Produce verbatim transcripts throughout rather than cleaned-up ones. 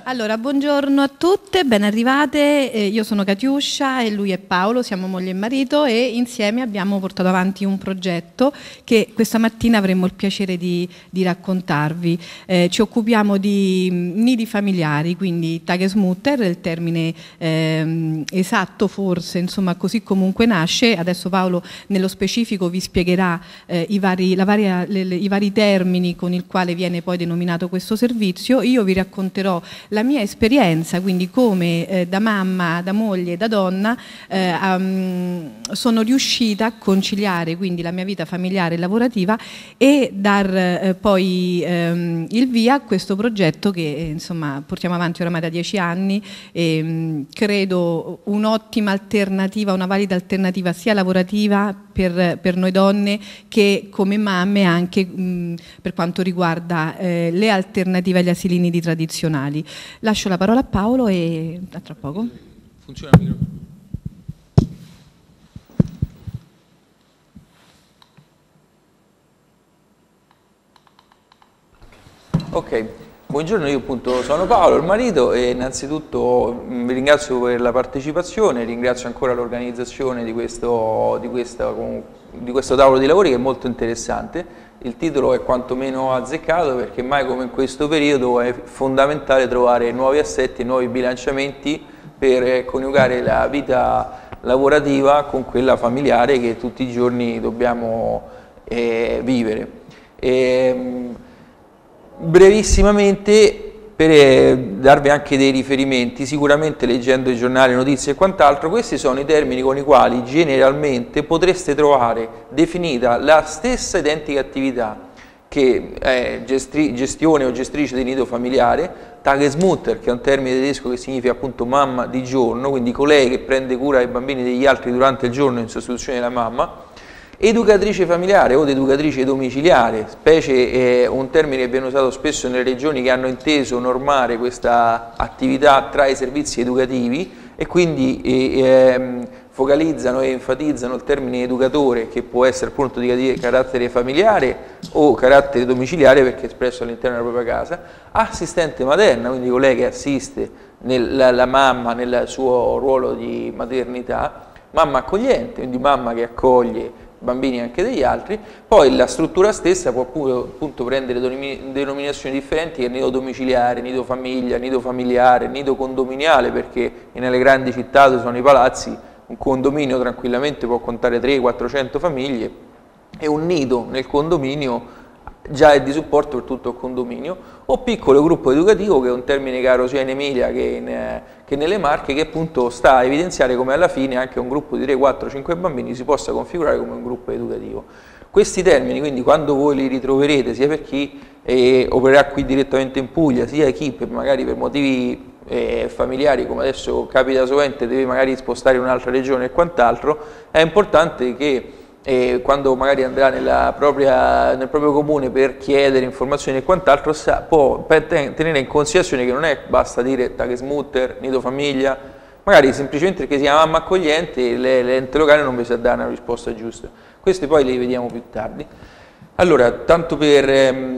Allora, buongiorno a tutte, ben arrivate. Eh, io sono Katiuscia e lui è Paolo, siamo moglie e marito e insieme abbiamo portato avanti un progetto che questa mattina avremmo il piacere di, di raccontarvi. Eh, ci occupiamo di nidi familiari, quindi Tagesmutter, il termine eh, esatto forse, insomma così comunque nasce. Adesso Paolo nello specifico vi spiegherà eh, i, vari, la varia, le, le, i vari termini con il quale viene poi denominato questo servizio. Io vi racconterò la mia esperienza, quindi come eh, da mamma, da moglie, da donna eh, um, sono riuscita a conciliare quindi la mia vita familiare e lavorativa e dar eh, poi ehm, il via a questo progetto che eh, insomma portiamo avanti oramai da dieci anni e mh, credo un'ottima alternativa, una valida alternativa sia lavorativa per, per noi donne che come mamme anche mh, per quanto riguarda eh, le alternative agli asili nidi tradizionali. Lascio la parola a Paolo e a tra poco. Funziona il microfono? Ok, buongiorno, io appunto sono Paolo, il marito, e innanzitutto vi ringrazio per la partecipazione, ringrazio ancora l'organizzazione di questo, di, questa, di questo tavolo di lavori che è molto interessante. Il titolo è quantomeno azzeccato perché mai come in questo periodo è fondamentale trovare nuovi assetti e nuovi bilanciamenti per coniugare la vita lavorativa con quella familiare che tutti i giorni dobbiamo eh, vivere. E, brevissimamente, per darvi anche dei riferimenti, sicuramente leggendo i giornali, notizie e quant'altro, questi sono i termini con i quali generalmente potreste trovare definita la stessa identica attività che è gestione o gestrice di nido familiare, Tagesmutter, che è un termine tedesco che significa appunto mamma di giorno, quindi colei che prende cura dei bambini degli altri durante il giorno in sostituzione della mamma, educatrice familiare o educatrice domiciliare, specie è un termine che viene usato spesso nelle regioni che hanno inteso normare questa attività tra i servizi educativi e quindi eh, focalizzano e enfatizzano il termine educatore, che può essere appunto di carattere familiare o carattere domiciliare perché è espresso all'interno della propria casa, assistente materna, quindi colei che assiste nel, la, la mamma nel suo ruolo di maternità, mamma accogliente, quindi mamma che accoglie bambini anche degli altri. Poi la struttura stessa può appunto prendere denominazioni differenti, che nido domiciliare, nido famiglia, nido familiare, nido condominiale, perché nelle grandi città dove sono i palazzi un condominio tranquillamente può contare trecento quattrocento famiglie e un nido nel condominio già è di supporto per tutto il condominio, o piccolo gruppo educativo, che è un termine caro sia in Emilia che, in, che nelle Marche, che appunto sta a evidenziare come alla fine anche un gruppo di tre, quattro, cinque bambini si possa configurare come un gruppo educativo. Questi termini, quindi, quando voi li ritroverete, sia per chi eh, opererà qui direttamente in Puglia, sia chi per, magari per motivi eh, familiari, come adesso capita sovente, deve magari spostare in un'altra regione e quant'altro, è importante che e quando magari andrà nella propria, nel proprio comune per chiedere informazioni e quant'altro, può tenere in considerazione che non è basta dire Tagesmutter, nido famiglia, magari semplicemente perché si chiama mamma accogliente l'ente locale non vi sa dare una risposta giusta. Questi poi li vediamo più tardi. Allora, tanto per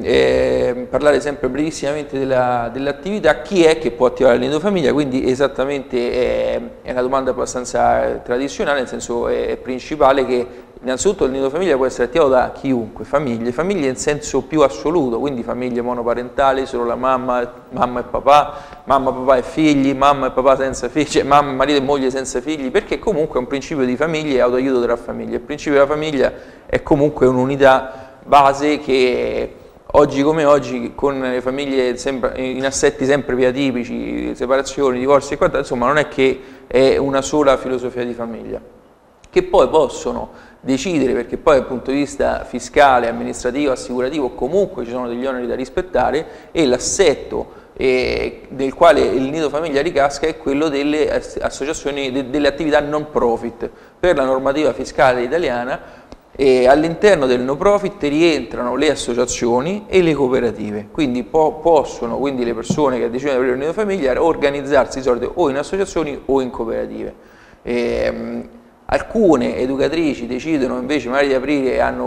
eh, parlare sempre brevissimamente dell'attività, dell chi è che può attivare il nido famiglia? Quindi esattamente eh, è una domanda abbastanza tradizionale, nel senso è principale che innanzitutto il nido famiglia può essere attivato da chiunque, famiglie, famiglie in senso più assoluto, quindi famiglie monoparentali, solo la mamma, mamma e papà, mamma, papà e figli, mamma e papà senza figli, cioè mamma, marito e moglie senza figli, perché comunque è un principio di famiglia e autoaiuto tra famiglie. Il principio della famiglia è comunque un'unità base che oggi come oggi, con le famiglie sempre, in assetti sempre più atipici, separazioni, divorzi e quant'altro, insomma non è che è una sola filosofia di famiglia, che poi possono decidere, perché poi dal punto di vista fiscale, amministrativo, assicurativo comunque ci sono degli oneri da rispettare, e l'assetto eh, del quale il nido famiglia ricasca è quello delle associazioni, de, delle attività non profit. Per la normativa fiscale italiana e all'interno del no profit rientrano le associazioni e le cooperative, quindi po possono quindi le persone che decidono di aprire un nido familiare organizzarsi di solito o in associazioni o in cooperative. E, mh, alcune educatrici decidono invece magari di aprire e hanno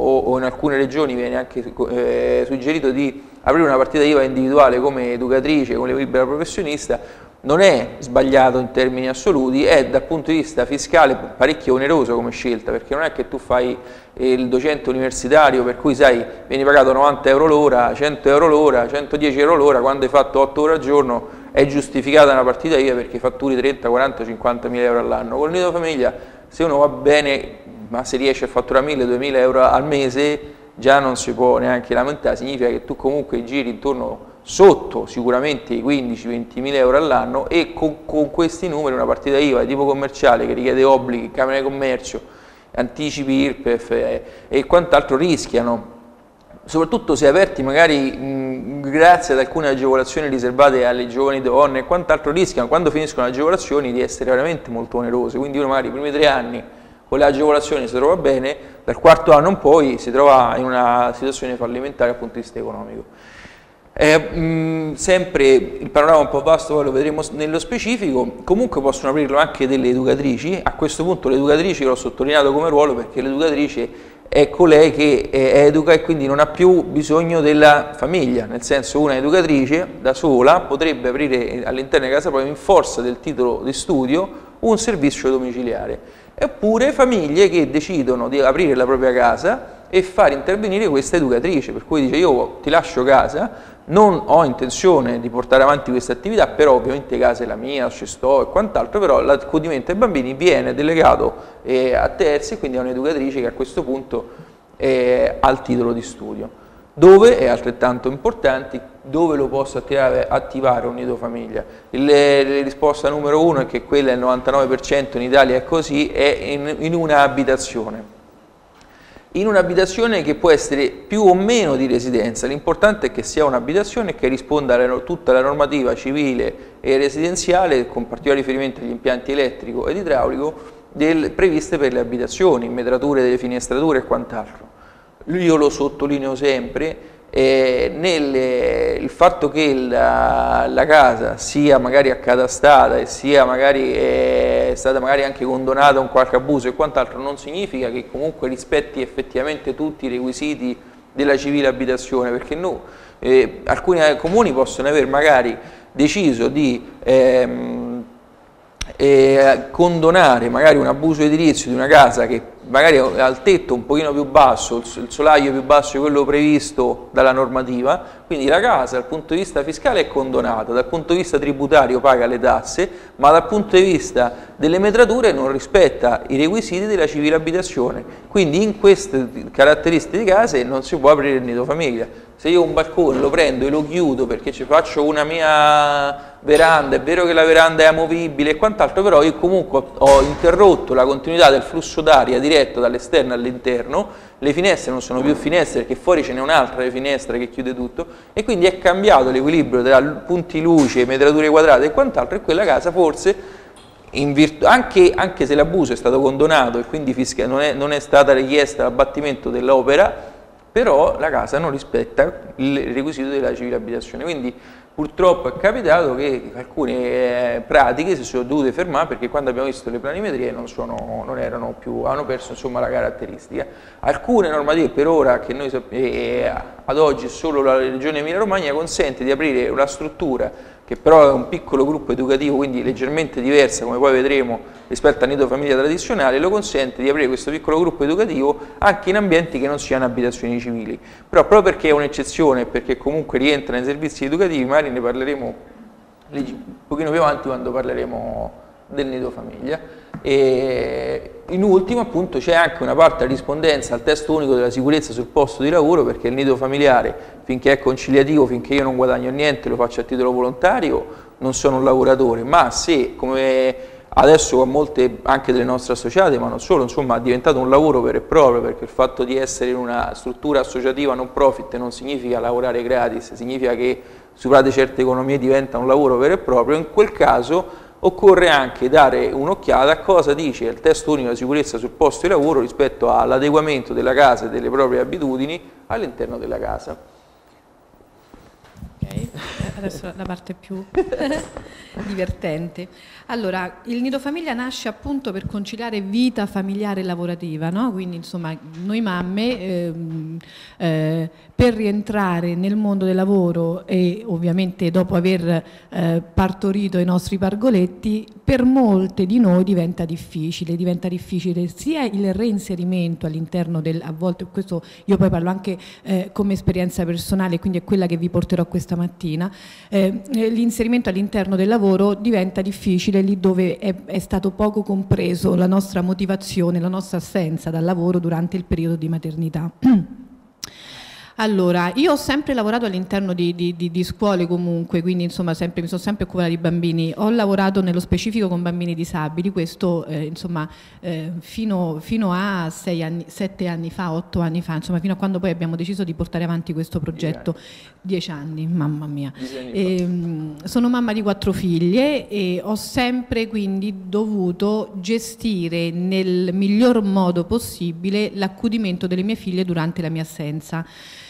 o, o in alcune regioni viene anche eh, suggerito di aprire una partita I V A individuale come educatrice, come libera professionista, non è sbagliato in termini assoluti, è dal punto di vista fiscale parecchio oneroso come scelta, perché non è che tu fai il docente universitario per cui sai vieni pagato novanta euro l'ora, cento euro l'ora, centodieci euro l'ora, quando hai fatto otto ore al giorno è giustificata una partita I V A perché fatturi trenta, quaranta, cinquanta mila euro all'anno. Con il nido famiglia, se uno va bene, ma se riesce a fatturare mille, duemila euro al mese, già non si può neanche lamentare, significa che tu comunque giri intorno sotto sicuramente i quindici venti mila euro all'anno, e con, con questi numeri una partita I V A di tipo commerciale che richiede obblighi, Camera di Commercio, anticipi I R P E F e, e quant'altro rischiano, soprattutto se aperti magari mh, grazie ad alcune agevolazioni riservate alle giovani donne e quant'altro, rischiano quando finiscono le agevolazioni di essere veramente molto onerose. Quindi uno magari i primi tre anni con le agevolazioni si trova bene, dal quarto anno in poi si trova in una situazione fallimentare dal punto di vista economico. Eh, mh, sempre il panorama è un po' vasto, poi lo vedremo nello specifico. Comunque possono aprirlo anche delle educatrici. A questo punto le educatrici l'ho sottolineato come ruolo perché l'educatrice è colei che eh, educa e quindi non ha più bisogno della famiglia, nel senso una educatrice da sola potrebbe aprire all'interno di casa propria, in forza del titolo di studio, un servizio domiciliare. Eppure famiglie che decidono di aprire la propria casa e far intervenire questa educatrice, per cui dice io ti lascio casa, non ho intenzione di portare avanti questa attività, però ovviamente casa è la mia, ci sto e quant'altro, però l'accudimento ai bambini viene delegato eh, a terzi, quindi a un'educatrice che a questo punto eh, ha il titolo di studio. Dove è altrettanto importante, dove lo posso attivare, attivare un nido famiglia? Il, la risposta numero uno è che quella, il novantanove per cento in Italia è così, è in, in una abitazione. In un'abitazione che può essere più o meno di residenza, l'importante è che sia un'abitazione che risponda a tutta la normativa civile e residenziale, con particolare riferimento agli impianti elettrico ed idraulico del, previste per le abitazioni, metrature delle finestrature e quant'altro. Io lo sottolineo sempre, eh, nel, il fatto che la, la casa sia magari accatastata e sia magari eh, stata magari anche condonata a un qualche abuso e quant'altro non significa che comunque rispetti effettivamente tutti i requisiti della civile abitazione, perché no, eh, alcuni comuni possono aver magari deciso di ehm, eh, condonare magari un abuso edilizio di una casa che magari ha il tetto un pochino più basso, il solaio più basso di quello previsto dalla normativa, quindi la casa dal punto di vista fiscale è condonata, dal punto di vista tributario paga le tasse, ma dal punto di vista delle metrature non rispetta i requisiti della civile abitazione. Quindi in queste caratteristiche di case non si può aprire il nido famiglia. Se io un balcone lo prendo e lo chiudo perché ci faccio una mia veranda, è vero che la veranda è amovibile e quant'altro, però io comunque ho interrotto la continuità del flusso d'aria diretto dall'esterno all'interno, le finestre non sono più finestre perché fuori ce n'è un'altra finestra che chiude tutto e quindi è cambiato l'equilibrio tra punti luce, metrature quadrate e quant'altro, e quella casa forse, in virtù, anche, anche se l'abuso è stato condonato e quindi fisca, non, è, non è stata richiesta l'abbattimento dell'opera, però la casa non rispetta il requisito della civile abitazione. Quindi purtroppo è capitato che alcune eh, pratiche si sono dovute fermare perché quando abbiamo visto le planimetrie non, sono, non erano più, hanno perso insomma la caratteristica. Alcune normative per ora, che noi eh, ad oggi solo la Regione Emilia Romagna consente di aprire una struttura che però è un piccolo gruppo educativo, quindi leggermente diversa, come poi vedremo, rispetto al nido famiglia tradizionale, lo consente di aprire questo piccolo gruppo educativo anche in ambienti che non siano abitazioni civili. Però proprio perché è un'eccezione, perché comunque rientra nei servizi educativi, magari ne parleremo un pochino più avanti quando parleremo del nido famiglia. E in ultimo appunto c'è anche una parte di rispondenza al testo unico della sicurezza sul posto di lavoro, perché il nido familiare, finché è conciliativo, finché io non guadagno niente, lo faccio a titolo volontario, non sono un lavoratore, ma se come adesso a molte anche delle nostre associate, ma non solo, insomma è diventato un lavoro vero e proprio, perché il fatto di essere in una struttura associativa non profit non significa lavorare gratis, significa che superate certe economie diventa un lavoro vero e proprio, in quel caso occorre anche dare un'occhiata a cosa dice il testo unico della sicurezza sul posto di lavoro rispetto all'adeguamento della casa e delle proprie abitudini all'interno della casa. Okay. adesso la parte più divertente. Allora, il nido famiglia nasce appunto per conciliare vita familiare e lavorativa, no? Quindi insomma noi mamme ehm, eh, per rientrare nel mondo del lavoro e ovviamente dopo aver eh, partorito i nostri pargoletti, per molte di noi diventa difficile, diventa difficile sia il reinserimento all'interno del, a volte questo io poi parlo anche eh, come esperienza personale, quindi è quella che vi porterò questa mattina, eh, l'inserimento all'interno del lavoro diventa difficile lì dove è, è stato poco compreso la nostra motivazione, la nostra assenza dal lavoro durante il periodo di maternità. Allora, io ho sempre lavorato all'interno di, di, di, di scuole comunque, quindi insomma sempre, mi sono sempre occupata di bambini, ho lavorato nello specifico con bambini disabili, questo eh, insomma eh, fino, fino a sei anni, sette anni fa, otto anni fa, insomma fino a quando poi abbiamo deciso di portare avanti questo progetto, dieci anni, mamma mia. E, sono mamma di quattro figlie e ho sempre quindi dovuto gestire nel miglior modo possibile l'accudimento delle mie figlie durante la mia assenza.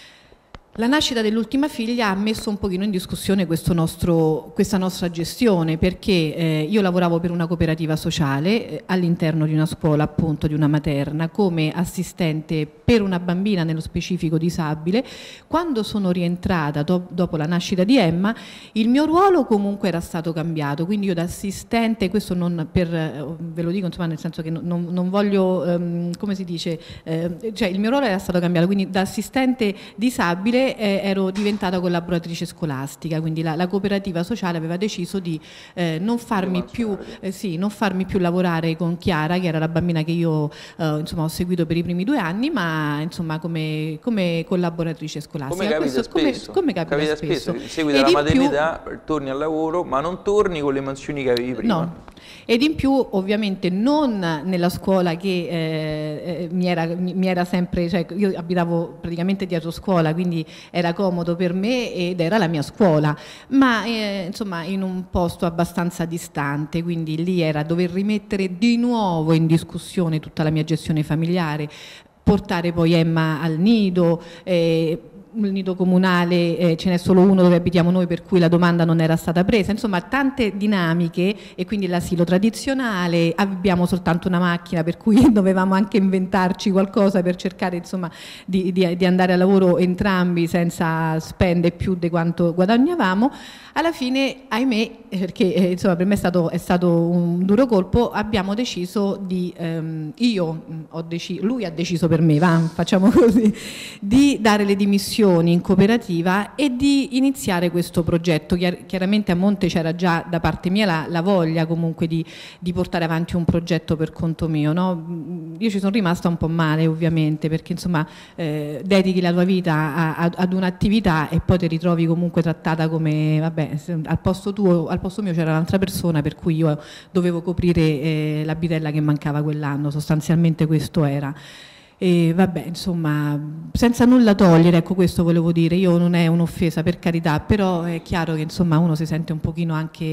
La nascita dell'ultima figlia ha messo un pochino in discussione questo nostro, questa nostra gestione, perché eh, io lavoravo per una cooperativa sociale eh, all'interno di una scuola, appunto di una materna, come assistente per una bambina nello specifico disabile. Quando sono rientrata do, dopo la nascita di Emma, il mio ruolo comunque era stato cambiato, quindi io da assistente, questo non per, ve lo dico insomma nel senso che non, non voglio, um, come si dice, eh, cioè il mio ruolo era stato cambiato, quindi da assistente disabile Eh, ero diventata collaboratrice scolastica, quindi la, la cooperativa sociale aveva deciso di eh, non, farmi più, eh, sì, non farmi più lavorare con Chiara, che era la bambina che io eh, insomma, ho seguito per i primi due anni, ma insomma come, come collaboratrice scolastica. Come capita Questo, spesso, come, come capita capita spesso. spesso, segui dalla maternità, più, torni al lavoro, ma non torni con le mansioni che avevi prima. No. Ed in più ovviamente non nella scuola che eh, mi, era, mi era sempre, cioè io abitavo praticamente dietro scuola, quindi era comodo per me ed era la mia scuola, ma eh, insomma in un posto abbastanza distante, quindi lì era dover rimettere di nuovo in discussione tutta la mia gestione familiare, portare poi Emma al nido, eh, il nido comunale eh, ce n'è solo uno dove abitiamo noi, per cui la domanda non era stata presa, insomma tante dinamiche, e quindi l'asilo tradizionale, abbiamo soltanto una macchina per cui dovevamo anche inventarci qualcosa per cercare insomma di, di, di andare a lavoro entrambi senza spendere più di quanto guadagnavamo. Alla fine, ahimè, perché eh, insomma per me è stato, è stato un duro colpo, abbiamo deciso di, ehm, io ho deciso, lui ha deciso per me, va, facciamo così, di dare le dimissioni in cooperativa e di iniziare questo progetto. Chiar chiaramente a monte c'era già da parte mia la, la voglia comunque di, di portare avanti un progetto per conto mio, no? Io ci sono rimasta un po' male ovviamente, perché insomma eh, dedichi la tua vita a, a, ad un'attività e poi ti ritrovi comunque trattata come, vabbè, al posto tuo, al posto mio c'era un'altra persona, per cui io dovevo coprire eh, la bitella che mancava quell'anno, sostanzialmente questo era. E vabbè, insomma, senza nulla togliere, ecco, questo volevo dire, io non è un'offesa per carità, però è chiaro che insomma uno si sente un pochino anche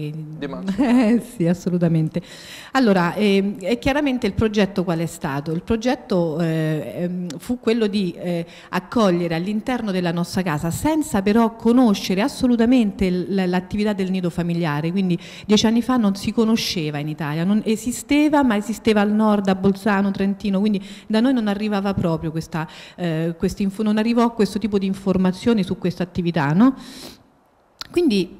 eh, sì, assolutamente. Allora, eh, e chiaramente il progetto qual è stato? Il progetto eh, fu quello di eh, accogliere all'interno della nostra casa, senza però conoscere assolutamente l'attività del nido familiare, quindi dieci anni fa non si conosceva in Italia, non esisteva, ma esisteva al nord, a Bolzano, Trentino, quindi da noi non arrivava proprio questa, eh, quest'info, non arrivò questo tipo di informazioni su questa attività, no? Quindi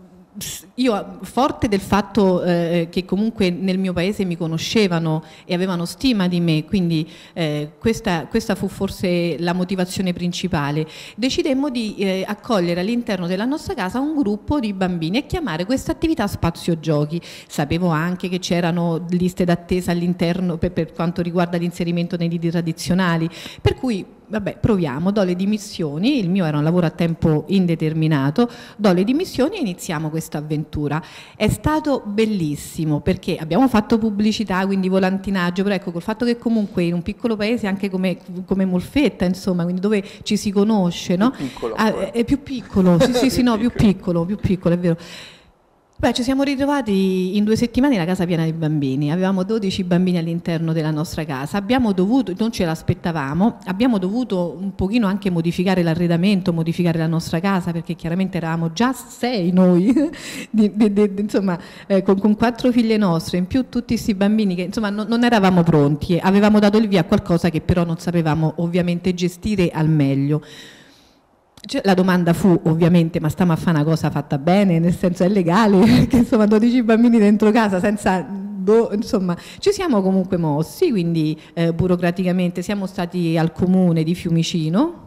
io, forte del fatto eh, che comunque nel mio paese mi conoscevano e avevano stima di me, quindi eh, questa, questa fu forse la motivazione principale, decidemmo di eh, accogliere all'interno della nostra casa un gruppo di bambini e chiamare questa attività spazio giochi. Sapevo anche che c'erano liste d'attesa all'interno per, per quanto riguarda l'inserimento nei nidi tradizionali, per cui vabbè, proviamo, do le dimissioni, il mio era un lavoro a tempo indeterminato, do le dimissioni e iniziamo questa avventura. È stato bellissimo perché abbiamo fatto pubblicità, quindi volantinaggio, però ecco, col fatto che comunque in un piccolo paese anche come, come Molfetta, insomma, quindi dove ci si conosce, no? Più piccolo, ah, è più piccolo, sì, sì, sì, no, più piccolo, più piccolo, è vero. Beh, ci siamo ritrovati in due settimane la casa piena di bambini, avevamo dodici bambini all'interno della nostra casa, abbiamo dovuto, non ce l'aspettavamo, abbiamo dovuto un pochino anche modificare l'arredamento, modificare la nostra casa, perché chiaramente eravamo già sei noi, di, di, di, insomma, eh, con, con quattro figlie nostre, in più tutti questi bambini che insomma non, non eravamo pronti, avevamo dato il via a qualcosa che però non sapevamo ovviamente gestire al meglio. Cioè, la domanda fu ovviamente: ma stiamo a fare una cosa fatta bene, nel senso è legale? Perché insomma dodici bambini dentro casa senza, do, insomma ci siamo comunque mossi, quindi eh, burocraticamente siamo stati al comune di Fiumicino,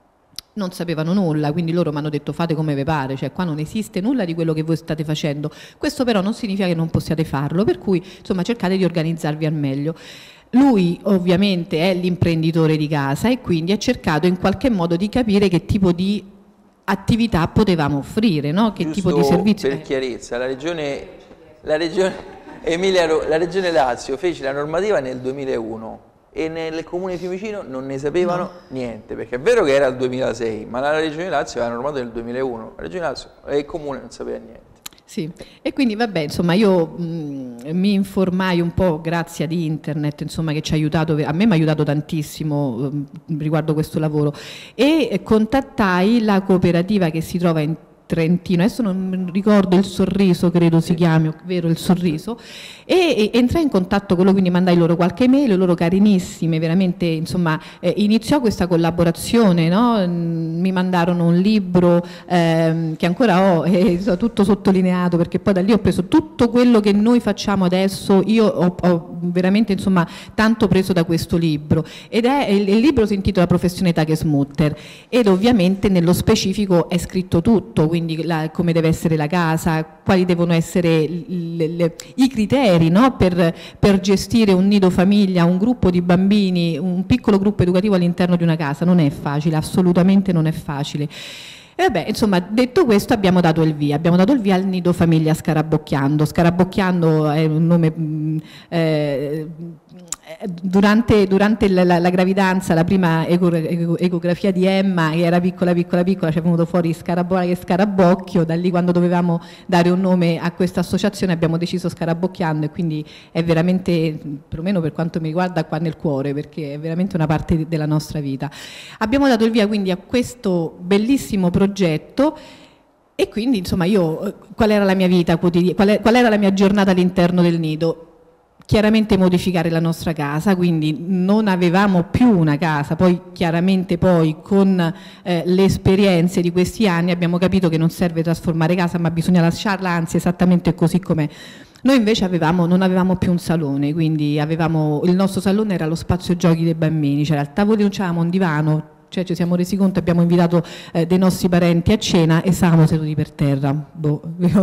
non sapevano nulla, quindi loro mi hanno detto fate come vi pare, cioè qua non esiste nulla di quello che voi state facendo, questo però non significa che non possiate farlo, per cui insomma cercate di organizzarvi al meglio. Lui ovviamente è l'imprenditore di casa e quindi ha cercato in qualche modo di capire che tipo di attività potevamo offrire, no? Che Giusto tipo di servizio. Per chiarezza, la regione, la regione Emilia, la regione Lazio fece la normativa nel duemilauno e nel comune di Fiumicino non ne sapevano no. niente, perché è vero che era il duemilasei, ma la regione Lazio aveva normato nel duemilauno, la regione Lazio e il comune non sapeva niente. Sì, e quindi vabbè, insomma io mh, mi informai un po' grazie ad internet, insomma, che ci ha aiutato, a me mi ha aiutato tantissimo mh, riguardo questo lavoro, e contattai la cooperativa che si trova in Trentino, adesso non ricordo, il Sorriso credo si chiami, vero, il Sorriso, e, e entrai in contatto con loro, quindi mandai loro qualche mail, loro carinissime, veramente, insomma, eh, iniziò questa collaborazione, no? Mi mandarono un libro ehm, che ancora ho, e eh, tutto sottolineato, perché poi da lì ho preso tutto quello che noi facciamo adesso, io ho, ho veramente, insomma, tanto preso da questo libro, ed è, il, il libro si intitola Professione Tagesmutter, ed ovviamente nello specifico è scritto tutto, quindi la, come deve essere la casa, quali devono essere le, le, i criteri, no? per, per gestire un nido famiglia, un gruppo di bambini, un piccolo gruppo educativo all'interno di una casa. Non è facile, assolutamente non è facile. E vabbè, insomma, detto questo abbiamo dato il via, abbiamo dato il via al nido famiglia Scarabocchiando. Scarabocchiando è un nome... Mh, eh, Durante, durante la, la, la gravidanza, la prima eco, eco, ecografia di Emma, che era piccola piccola piccola, ci è venuto fuori Scarabocchio e Scarabocchio, da lì quando dovevamo dare un nome a questa associazione abbiamo deciso Scarabocchiando, e quindi è veramente, perlomeno per quanto mi riguarda, qua nel cuore, perché è veramente una parte della nostra vita. Abbiamo dato il via quindi a questo bellissimo progetto. E quindi insomma io, qual era la mia vita quotidiana, qual, qual era la mia giornata all'interno del nido? Chiaramente modificare la nostra casa, quindi non avevamo più una casa, poi chiaramente poi con eh, le esperienze di questi anni abbiamo capito che non serve trasformare casa, ma bisogna lasciarla, anzi esattamente così com'è. Noi invece avevamo, non avevamo più un salone, quindi avevamo, il nostro salone era lo spazio giochi dei bambini, c'era il tavolino, c'avevamo un divano, cioè ci siamo resi conto, abbiamo invitato eh, dei nostri parenti a cena e stavamo seduti per terra. Boh,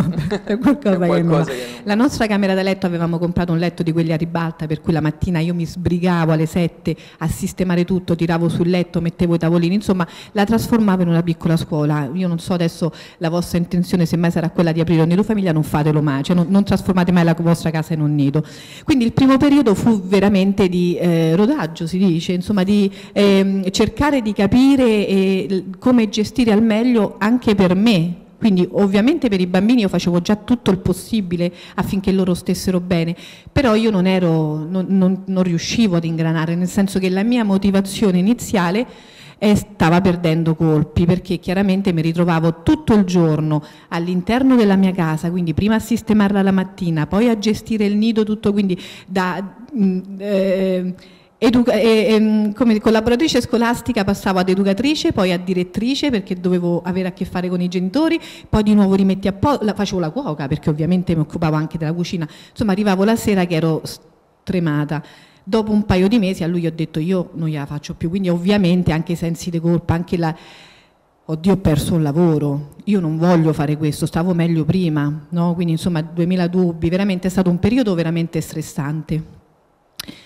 è qualcosa, è che non... che non... La nostra camera da letto, avevamo comprato un letto di quelli a ribalta, per cui la mattina io mi sbrigavo alle sette a sistemare tutto, tiravo sul letto, mettevo i tavolini, insomma la trasformavo in una piccola scuola. Io non so adesso la vostra intenzione, se mai sarà quella di aprire un nido famiglia, non fatelo mai, cioè non, non trasformate mai la vostra casa in un nido. Quindi il primo periodo fu veramente di eh, rodaggio, si dice, insomma di eh, cercare di capire eh, come gestire al meglio anche per me. Quindi ovviamente per i bambini io facevo già tutto il possibile affinché loro stessero bene, però io non, ero, non, non, non riuscivo ad ingranare, nel senso che la mia motivazione iniziale eh, stava perdendo colpi, perché chiaramente mi ritrovavo tutto il giorno all'interno della mia casa, quindi prima a sistemarla la mattina, poi a gestire il nido tutto, quindi da... Mh, eh, Educa- e, e, come collaboratrice scolastica passavo ad educatrice, poi a direttrice, perché dovevo avere a che fare con i genitori, poi di nuovo rimetti a posto, facevo la cuoca perché ovviamente mi occupavo anche della cucina, insomma arrivavo la sera che ero stremata. Dopo un paio di mesi a lui ho detto io non gliela faccio più, quindi ovviamente anche i sensi di colpa, anche la... Oddio, ho perso un lavoro, io non voglio fare questo, stavo meglio prima, no? Quindi insomma duemila dubbi, veramente è stato un periodo veramente stressante.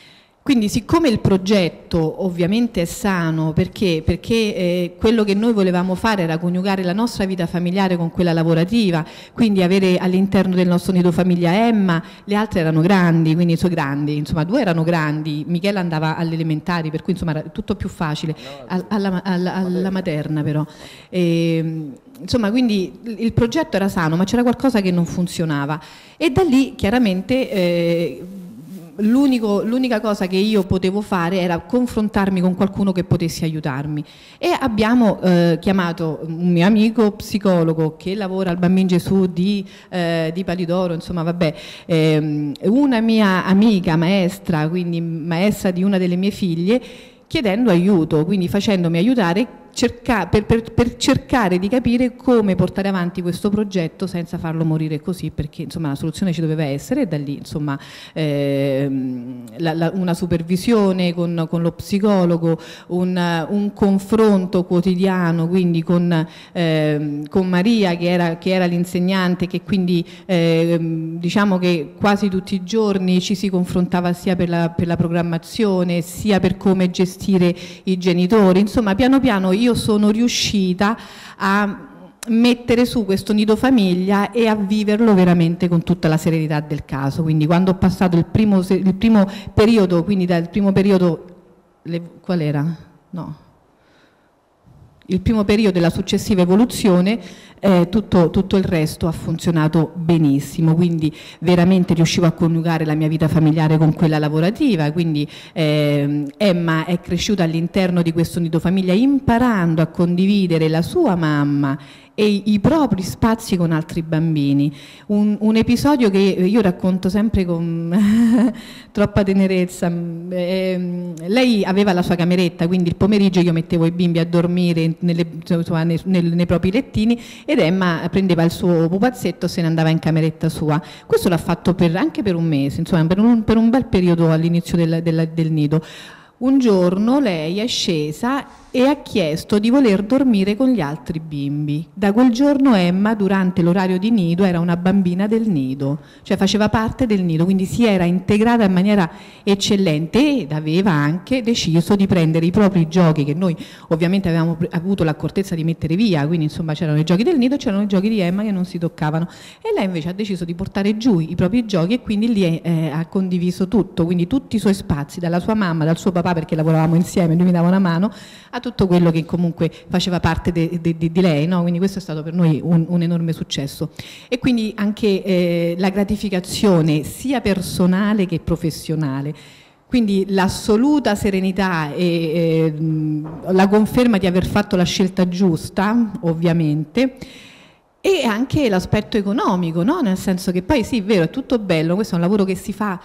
Quindi siccome il progetto ovviamente è sano, perché, perché eh, quello che noi volevamo fare era coniugare la nostra vita familiare con quella lavorativa, quindi avere all'interno del nostro nido famiglia Emma, le altre erano grandi, quindi so grandi, insomma due erano grandi, Michela andava alle elementari, per cui insomma era tutto più facile, alla, alla, alla materna però. E, insomma, quindi il progetto era sano, ma c'era qualcosa che non funzionava e da lì chiaramente... Eh, l'unica cosa che io potevo fare era confrontarmi con qualcuno che potesse aiutarmi e abbiamo eh, chiamato un mio amico psicologo che lavora al Bambino Gesù di, eh, di Palidoro, insomma vabbè, ehm, una mia amica maestra, quindi maestra di una delle mie figlie, chiedendo aiuto, quindi facendomi aiutare cerca, per, per, per cercare di capire come portare avanti questo progetto senza farlo morire così, perché insomma la soluzione ci doveva essere e da lì insomma eh, la, la, una supervisione con, con lo psicologo, un, un confronto quotidiano quindi con, eh, con Maria che era, che era l'insegnante, che quindi eh, diciamo che quasi tutti i giorni ci si confrontava sia per la, per la programmazione sia per come gestire i genitori, insomma piano piano io sono riuscita a mettere su questo nido famiglia e a viverlo veramente con tutta la serenità del caso. Quindi quando ho passato il primo, il primo periodo, quindi dal primo periodo, le, qual era? No. Il primo periodo della successiva evoluzione, eh, tutto, tutto il resto ha funzionato benissimo, quindi veramente riuscivo a coniugare la mia vita familiare con quella lavorativa, quindi eh, Emma è cresciuta all'interno di questo nido famiglia imparando a condividere la sua mamma e i propri spazi con altri bambini. Un, un episodio che io racconto sempre con troppa tenerezza. Eh, lei aveva la sua cameretta, quindi il pomeriggio io mettevo i bimbi a dormire nelle, insomma, nei, nei, nei propri lettini ed Emma prendeva il suo pupazzetto e se ne andava in cameretta sua. Questo l'ha fatto per, anche per un mese, insomma, per un, per un bel periodo all'inizio del, del, del nido. Un giorno lei è scesa e ha chiesto di voler dormire con gli altri bimbi. Da quel giorno Emma durante l'orario di nido era una bambina del nido, cioè faceva parte del nido, quindi si era integrata in maniera eccellente ed aveva anche deciso di prendere i propri giochi che noi ovviamente avevamo avuto l'accortezza di mettere via, quindi insomma c'erano i giochi del nido e c'erano i giochi di Emma che non si toccavano e lei invece ha deciso di portare giù i propri giochi e quindi lì eh, ha condiviso tutto, quindi tutti i suoi spazi, dalla sua mamma, dal suo papà perché lavoravamo insieme, lui mi dava una mano, a tutto quello che comunque faceva parte de, de, de, di lei, no? Quindi questo è stato per noi un, un enorme successo e quindi anche eh, la gratificazione sia personale che professionale, quindi l'assoluta serenità e eh, la conferma di aver fatto la scelta giusta ovviamente e anche l'aspetto economico, no? Nel senso che poi sì, è vero, è tutto bello, questo è un lavoro che si fa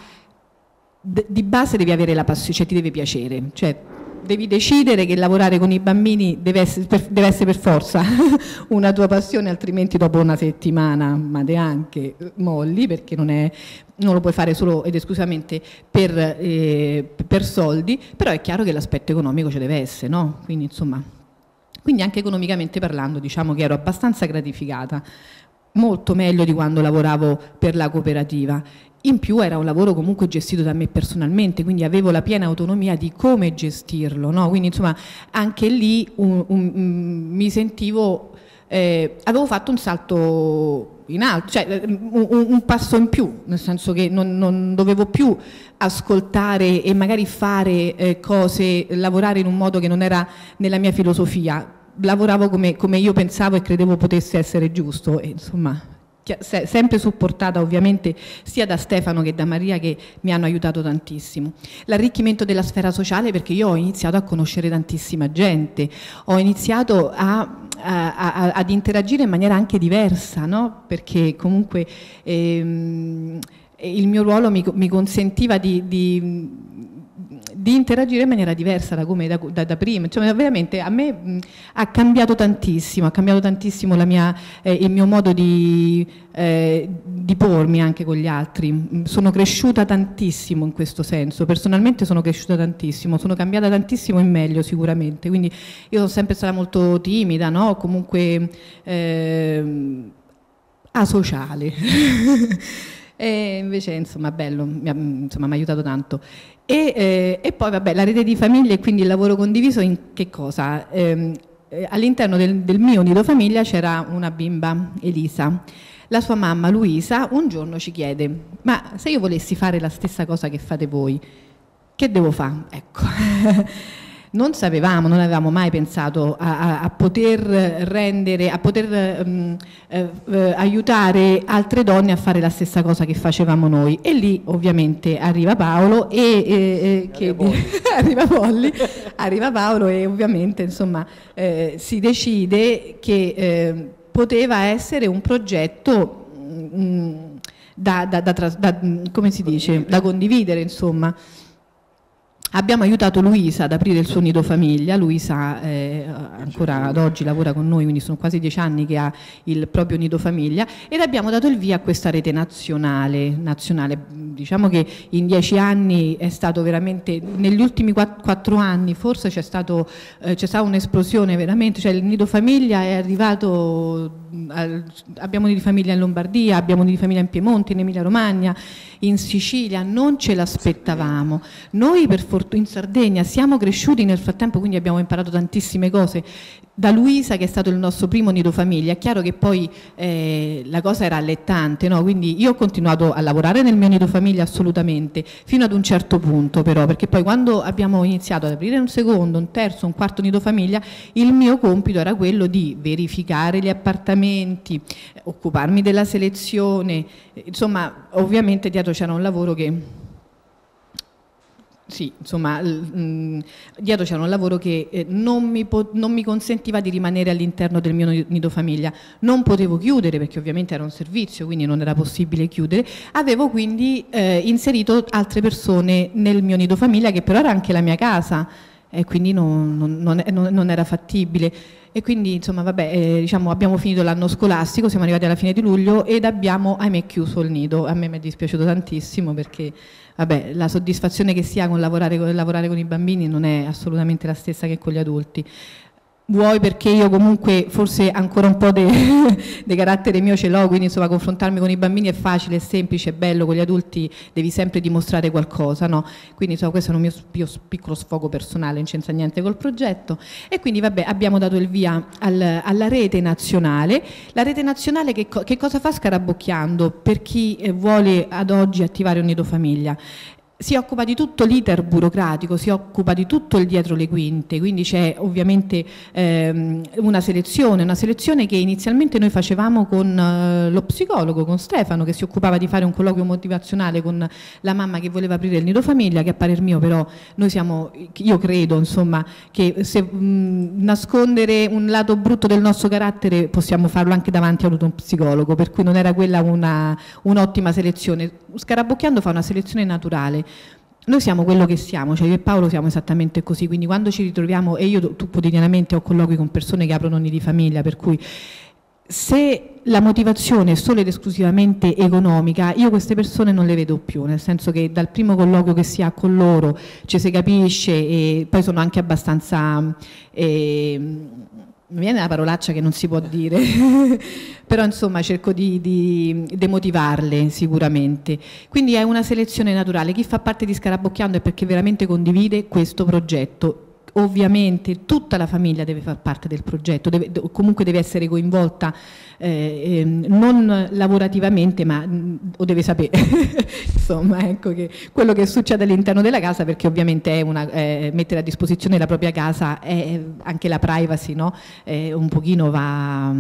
di base, devi avere la passione, cioè ti deve piacere, cioè devi decidere che lavorare con i bambini deve essere per, deve essere per forza una tua passione, altrimenti dopo una settimana, ma neanche molli, perché non, è, non lo puoi fare solo ed esclusivamente per, eh, per soldi, però è chiaro che l'aspetto economico ci deve essere, no? Quindi insomma, quindi anche economicamente parlando diciamo che ero abbastanza gratificata, molto meglio di quando lavoravo per la cooperativa. In più era un lavoro comunque gestito da me personalmente, quindi avevo la piena autonomia di come gestirlo, no? Quindi insomma anche lì un, un, un, mi sentivo, eh, avevo fatto un salto in alto, cioè un, un passo in più, nel senso che non, non dovevo più ascoltare e magari fare eh, cose, lavorare in un modo che non era nella mia filosofia, lavoravo come, come io pensavo e credevo potesse essere giusto e insomma... sempre supportata ovviamente sia da Stefano che da Maria che mi hanno aiutato tantissimo. L'arricchimento della sfera sociale perché io ho iniziato a conoscere tantissima gente, ho iniziato a, a, a, ad interagire in maniera anche diversa, no? Perché comunque ehm, il mio ruolo mi, mi consentiva di, di di interagire in maniera diversa da come da, da, da prima, cioè veramente a me mh, ha cambiato tantissimo, ha cambiato tantissimo la mia, eh, il mio modo di, eh, di pormi anche con gli altri, sono cresciuta tantissimo in questo senso, personalmente sono cresciuta tantissimo, sono cambiata tantissimo in meglio sicuramente, quindi io sono sempre stata molto timida, no? Comunque eh, asociale. E invece insomma bello, mi ha, insomma, mi ha aiutato tanto E, eh, e poi vabbè, la rete di famiglia e quindi il lavoro condiviso in che cosa? Eh, all'interno del, del mio nido famiglia c'era una bimba, Elisa. La sua mamma, Luisa, un giorno ci chiede: ma se io volessi fare la stessa cosa che fate voi, che devo fare? Ecco. Non sapevamo, non avevamo mai pensato a, a, a poter rendere, a poter um, eh, eh, aiutare altre donne a fare la stessa cosa che facevamo noi. E lì ovviamente arriva Paolo e, e, e che, arriva, Polly, arriva Paolo e ovviamente insomma eh, si decide che eh, poteva essere un progetto mh, da, da, da, da, come si dice, da condividere, insomma. Abbiamo aiutato Luisa ad aprire il suo nido famiglia. Luisa eh, ancora ad oggi lavora con noi, quindi sono quasi dieci anni che ha il proprio nido famiglia, ed abbiamo dato il via a questa rete nazionale. nazionale. Diciamo che in dieci anni è stato veramente, negli ultimi quattro anni forse c'è stato, eh, c'è stata un'esplosione veramente, cioè il nido famiglia è arrivato, al, abbiamo nidi famiglia in Lombardia, abbiamo nidi famiglia in Piemonte, in Emilia Romagna, in Sicilia, non ce l'aspettavamo. Noi per fortuna in Sardegna siamo cresciuti nel frattempo, quindi abbiamo imparato tantissime cose da Luisa, che è stato il nostro primo nido famiglia. È chiaro che poi eh, la cosa era allettante, no? Quindi io ho continuato a lavorare nel mio nido famiglia assolutamente, fino ad un certo punto però, perché poi quando abbiamo iniziato ad aprire un secondo, un terzo, un quarto nido famiglia, il mio compito era quello di verificare gli appartamenti, occuparmi della selezione, insomma ovviamente dietro c'era un lavoro che... Sì, insomma, mh, dietro c'era un lavoro che eh, non, mi non mi consentiva di rimanere all'interno del mio nido famiglia. Non potevo chiudere perché ovviamente era un servizio, quindi non era possibile chiudere. Avevo quindi eh, inserito altre persone nel mio nido famiglia, che però era anche la mia casa, e quindi non, non, non, non era fattibile. E quindi insomma vabbè, eh, diciamo, abbiamo finito l'anno scolastico, siamo arrivati alla fine di luglio ed abbiamo ahimè chiuso il nido. A me mi è dispiaciuto tantissimo perché vabbè, la soddisfazione che si ha con lavorare, con lavorare con i bambini non è assolutamente la stessa che con gli adulti. Vuoi perché io comunque forse ancora un po' di carattere mio ce l'ho, quindi insomma confrontarmi con i bambini è facile, è semplice, è bello, con gli adulti devi sempre dimostrare qualcosa, no? Quindi insomma questo è un mio, mio piccolo sfogo personale, non c'entra niente col progetto. E quindi vabbè, abbiamo dato il via al, alla rete nazionale. La rete nazionale che, che cosa fa Scarabocchiando per chi vuole ad oggi attivare un nido famiglia? Si occupa di tutto l'iter burocratico, si occupa di tutto il dietro le quinte, quindi c'è ovviamente ehm, una selezione, una selezione che inizialmente noi facevamo con eh, lo psicologo, con Stefano, che si occupava di fare un colloquio motivazionale con la mamma che voleva aprire il nido famiglia, che a parer mio però noi siamo, io credo insomma, che se mh, nascondere un lato brutto del nostro carattere possiamo farlo anche davanti a un psicologo, per cui non era quella una, un'ottima selezione. Scarabocchiando fa una selezione naturale. Noi siamo quello che siamo, cioè io e Paolo siamo esattamente così, quindi quando ci ritroviamo, e io tu, quotidianamente ho colloqui con persone che aprono nidi famiglia, per cui se la motivazione è solo ed esclusivamente economica, io queste persone non le vedo più, nel senso che dal primo colloquio che si ha con loro ci si capisce, e poi sono anche abbastanza... Eh, mi viene la parolaccia che non si può dire, però insomma cerco di, di demotivarle sicuramente. Quindi è una selezione naturale. Chi fa parte di Scarabocchiando è perché veramente condivide questo progetto. Ovviamente tutta la famiglia deve far parte del progetto, deve, comunque deve essere coinvolta eh, non lavorativamente, ma o deve sapere insomma, ecco, che quello che succede all'interno della casa, perché ovviamente è una, eh, mettere a disposizione la propria casa è anche la privacy, no? Eh, un pochino va...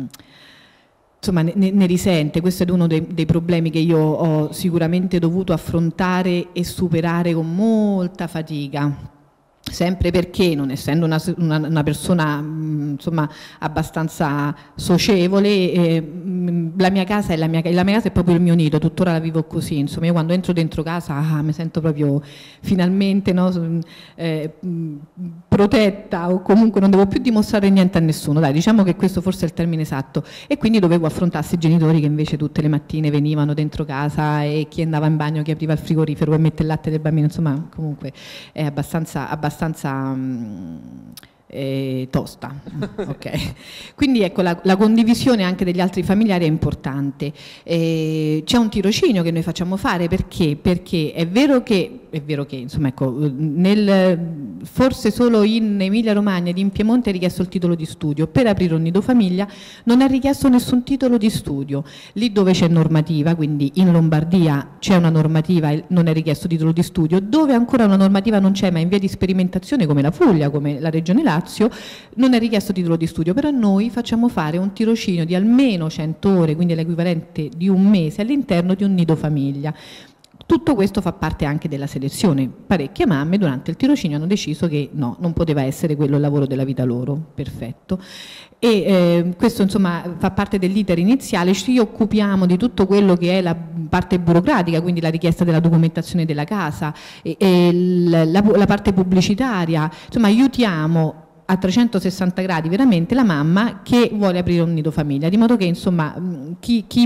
insomma ne, ne risente. Questo è uno dei, dei problemi che io ho sicuramente dovuto affrontare e superare con molta fatica. Sempre perché, non essendo una, una, una persona mh, insomma abbastanza socievole, eh, mh, la mia casa è la mia, la mia casa è proprio il mio nido, tuttora la vivo così, insomma io quando entro dentro casa ah, mi sento proprio finalmente, no, eh, mh, protetta, o comunque non devo più dimostrare niente a nessuno, dai, diciamo che questo forse è il termine esatto. E quindi dovevo affrontarsi i genitori che invece tutte le mattine venivano dentro casa, e chi andava in bagno, chi apriva il frigorifero per mettere il latte del bambino, insomma comunque è abbastanza, abbastanza eh, tosta. Okay. Quindi ecco, la, la condivisione anche degli altri familiari è importante. Eh, c'è un tirocinio che noi facciamo fare, perché? Perché è vero che, è vero che insomma, ecco, nel, forse solo in Emilia Romagna ed in Piemonte è richiesto il titolo di studio. Per aprire un nido famiglia non è richiesto nessun titolo di studio. Lì dove c'è normativa, quindi in Lombardia c'è una normativa e non è richiesto titolo di studio, dove ancora una normativa non c'è ma è in via di sperimentazione, come la Puglia, come la Regione Lazio, non è richiesto titolo di studio. Però noi facciamo fare un tirocinio di almeno cento ore, quindi l'equivalente di un mese, all'interno di un nido famiglia. Tutto questo fa parte anche della selezione. Parecchie mamme durante il tirocinio hanno deciso che no, non poteva essere quello il lavoro della vita loro. Perfetto. E eh, questo insomma fa parte dell'iter iniziale. Ci occupiamo di tutto quello che è la parte burocratica, quindi la richiesta della documentazione della casa, e, e la, la parte pubblicitaria, insomma aiutiamo a trecentosessanta gradi veramente la mamma che vuole aprire un nido famiglia, di modo che insomma chi, chi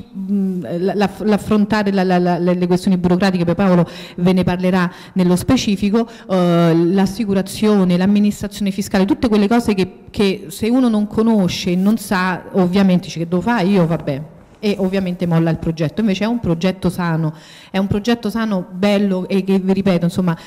l'affrontare la, la, la, le questioni burocratiche, poi Paolo ve ne parlerà nello specifico, eh, l'assicurazione, l'amministrazione fiscale, tutte quelle cose che, che se uno non conosce, non sa, ovviamente dice che devo fare io, vabbè, e ovviamente molla il progetto. Invece è un progetto sano, è un progetto sano, bello, e che vi ripeto insomma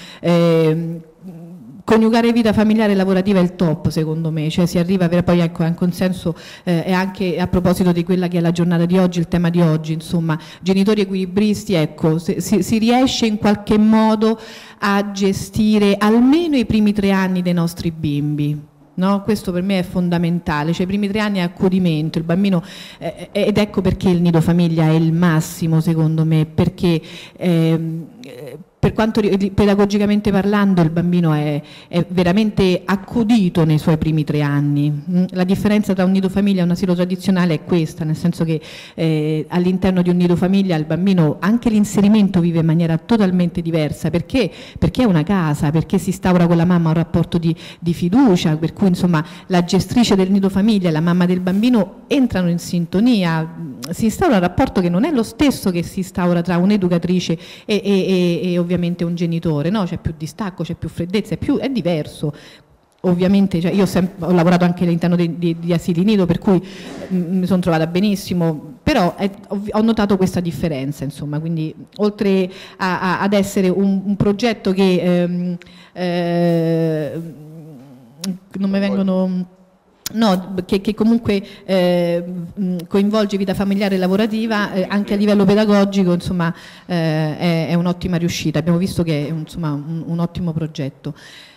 eh, coniugare vita familiare e lavorativa è il top, secondo me, cioè si arriva a avere poi ecco, un consenso eh, e anche a proposito di quella che è la giornata di oggi, il tema di oggi, insomma, genitori equilibristi, ecco, se, si, si riesce in qualche modo a gestire almeno i primi tre anni dei nostri bimbi. No? Questo per me è fondamentale, cioè i primi tre anni è accudimento, il bambino, eh, ed ecco perché il nido famiglia è il massimo secondo me, perché eh, per quanto pedagogicamente parlando il bambino è, è veramente accudito nei suoi primi tre anni. La differenza tra un nido famiglia e un asilo tradizionale è questa, nel senso che eh, all'interno di un nido famiglia il bambino anche l'inserimento vive in maniera totalmente diversa, perché? Perché è una casa, perché si instaura con la mamma un rapporto di, di fiducia, per cui insomma la gestrice del nido famiglia e la mamma del bambino entrano in sintonia, si instaura un rapporto che non è lo stesso che si instaura tra un'educatrice e, e, e, e ovviamente un genitore, no? C'è più distacco, c'è più freddezza, è, più, è diverso. Ovviamente cioè io ho, sempre, ho lavorato anche all'interno di, di, di asili nido, per cui mh, mi sono trovata benissimo, però è, ho, ho notato questa differenza, insomma, quindi oltre a, a, ad essere un, un progetto che ehm, eh, non mi vengono... No, che, che comunque eh, coinvolge vita familiare e lavorativa, eh, anche a livello pedagogico, insomma, eh, è, è un'ottima riuscita. Abbiamo visto che è insomma, un, un ottimo progetto.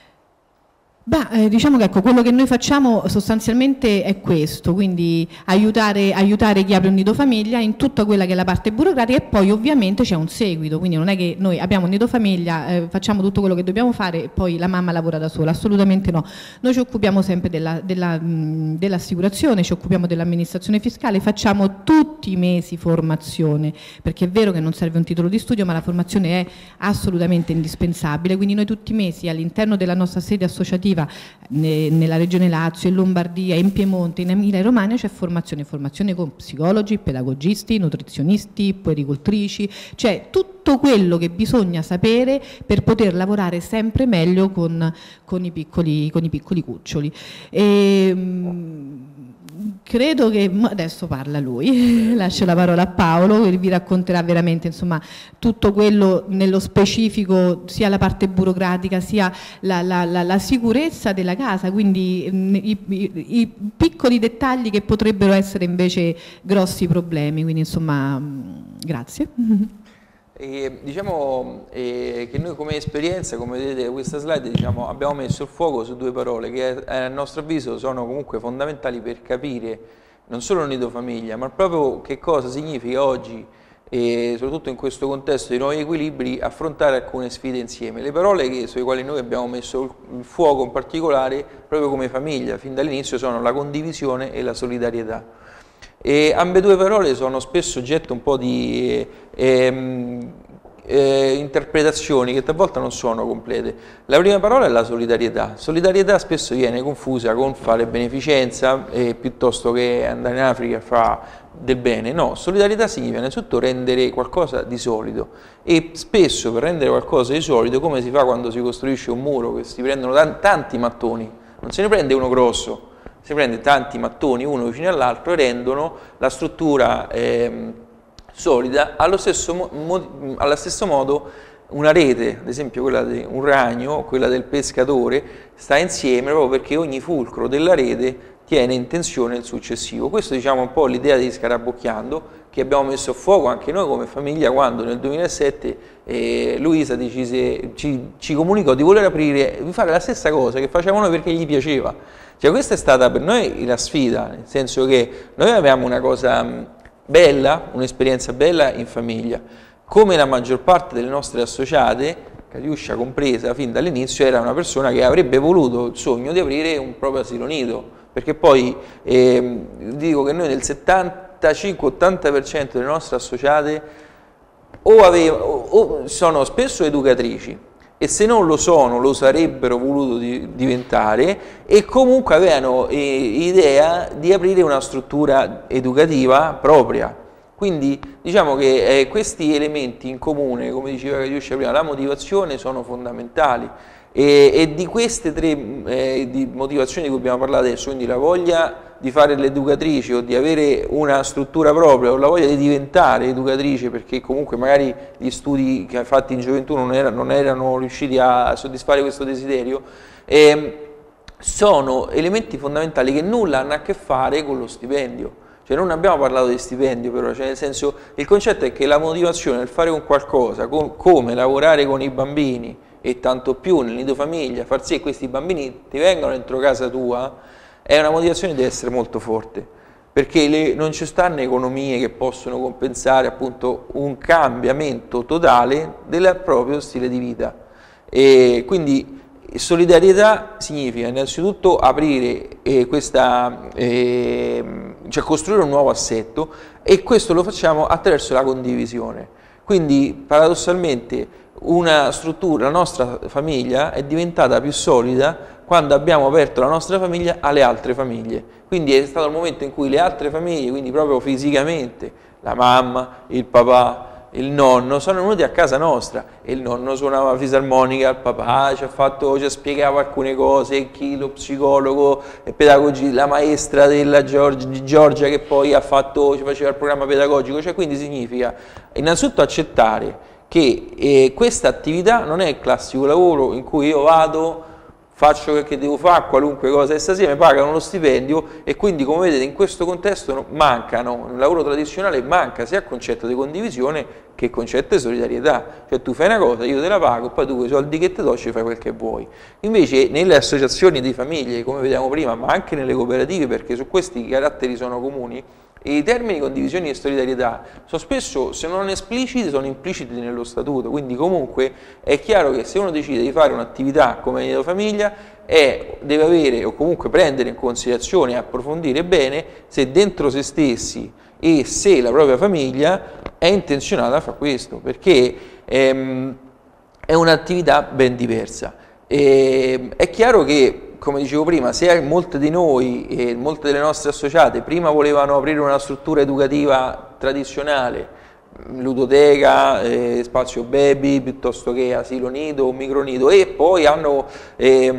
Beh, eh, diciamo che ecco, quello che noi facciamo sostanzialmente è questo, quindi aiutare, aiutare chi apre un nido famiglia in tutta quella che è la parte burocratica, e poi ovviamente c'è un seguito, quindi non è che noi abbiamo un nido famiglia, eh, facciamo tutto quello che dobbiamo fare e poi la mamma lavora da sola, assolutamente no. Noi ci occupiamo sempre della, della, mh, dell'assicurazione, ci occupiamo dell'amministrazione fiscale, facciamo tutti i mesi formazione, perché è vero che non serve un titolo di studio, ma la formazione è assolutamente indispensabile, quindi noi tutti i mesi all'interno della nostra sede associativa nella regione Lazio, in Lombardia, in Piemonte, in Emilia Romagna c'è formazione, formazione con psicologi, pedagogisti, nutrizionisti, puericultrici, cioè tutto quello che bisogna sapere per poter lavorare sempre meglio con, con, i, piccoli, con i piccoli cuccioli. E, credo che adesso parla lui, lascio la parola a Paolo che vi racconterà veramente insomma tutto quello nello specifico, sia la parte burocratica sia la, la, la, la sicurezza della casa, quindi i, i, i piccoli dettagli che potrebbero essere invece grossi problemi, quindi insomma grazie. E, diciamo eh, che noi come esperienza, come vedete da questa slide, diciamo, abbiamo messo il fuoco su due parole che a nostro avviso sono comunque fondamentali per capire non solo il nido famiglia, ma proprio che cosa significa oggi, e soprattutto in questo contesto di nuovi equilibri, affrontare alcune sfide insieme. Le parole che, sulle quali noi abbiamo messo il fuoco in particolare, proprio come famiglia, fin dall'inizio, sono la condivisione e la solidarietà. E ambedue parole sono spesso oggetto un po' di eh, eh, interpretazioni che talvolta non sono complete. La prima parola è la solidarietà. Solidarietà spesso viene confusa con fare beneficenza eh, piuttosto che andare in Africa a fare del bene. No, solidarietà significa innanzitutto rendere qualcosa di solido, e spesso per rendere qualcosa di solido, come si fa quando si costruisce un muro, che si prendono tanti mattoni, non se ne prende uno grosso, si prende tanti mattoni uno vicino all'altro e rendono la struttura eh, solida. Allo stesso, mo allo stesso modo una rete, ad esempio quella di un ragno, quella del pescatore, sta insieme proprio perché ogni fulcro della rete tiene in tensione il successivo. Questo, diciamo, un po' l'idea di Scarabocchiando, che abbiamo messo a fuoco anche noi come famiglia quando nel duemilasette eh, Luisa decise, ci, ci comunicò di voler aprire, di fare la stessa cosa che facevamo noi perché gli piaceva. Cioè, questa è stata per noi la sfida, nel senso che noi avevamo una cosa bella, un'esperienza bella in famiglia. Come la maggior parte delle nostre associate, Catiuscia compresa fin dall'inizio, era una persona che avrebbe voluto il sogno di aprire un proprio asilo nido, perché poi eh, dico che noi nel settantacinque ottanta per cento delle nostre associate o, aveva, o, o sono spesso educatrici, e se non lo sono lo sarebbero voluto di, diventare, e comunque avevano eh, idea di aprire una struttura educativa propria. Quindi diciamo che eh, questi elementi in comune, come diceva Catiuscia prima, la motivazione, sono fondamentali, e, e di queste tre eh, di motivazioni di cui abbiamo parlato adesso, quindi la voglia di fare l'educatrice o di avere una struttura propria, o la voglia di diventare educatrice perché comunque magari gli studi che hai fatti in gioventù non, era, non erano riusciti a soddisfare questo desiderio, eh, sono elementi fondamentali che nulla hanno a che fare con lo stipendio. Cioè, non abbiamo parlato di stipendio però, cioè nel senso, il concetto è che la motivazione nel fare un qualcosa, com come lavorare con i bambini e tanto più nel nido famiglia, far sì che questi bambini ti vengano dentro casa tua, è una motivazione che deve essere molto forte, perché le, non ci stanno economie che possono compensare appunto un cambiamento totale del proprio stile di vita. E quindi solidarietà significa innanzitutto aprire eh, questa, eh, cioè costruire un nuovo assetto, e questo lo facciamo attraverso la condivisione. Quindi paradossalmente una struttura, la nostra famiglia è diventata più solida quando abbiamo aperto la nostra famiglia alle altre famiglie. Quindi è stato il momento in cui le altre famiglie, quindi proprio fisicamente, la mamma, il papà, il nonno, sono venuti a casa nostra, e il nonno suonava fisarmonica, il papà ci ha, fatto, ci spiegava alcune cose, chi lo psicologo e pedagogi, la maestra della Giorgia, di Giorgia che poi ha fatto, ci faceva il programma pedagogico. Cioè, quindi significa innanzitutto accettare che eh, questa attività non è il classico lavoro in cui io vado, faccio quel che devo fare, qualunque cosa, e stasera mi pagano lo stipendio, e quindi come vedete in questo contesto mancano, nel lavoro tradizionale manca sia il concetto di condivisione che il concetto di solidarietà. Cioè, tu fai una cosa, io te la pago, poi tu con i soldi che ti do ci fai quel che vuoi. Invece nelle associazioni di famiglie, come vediamo prima, ma anche nelle cooperative, perché su questi i caratteri sono comuni, e i termini di condivisione e solidarietà sono spesso, se non espliciti, sono impliciti nello statuto. Quindi comunque è chiaro che se uno decide di fare un'attività come nido famiglia, è, deve avere, o comunque prendere in considerazione e approfondire bene se dentro se stessi e se la propria famiglia è intenzionata a fare questo, perché ehm, è un'attività ben diversa. E, è chiaro che, come dicevo prima, se molte di noi e molte delle nostre associate prima volevano aprire una struttura educativa tradizionale, ludoteca, eh, spazio baby, piuttosto che asilo nido o micronido, e poi hanno eh,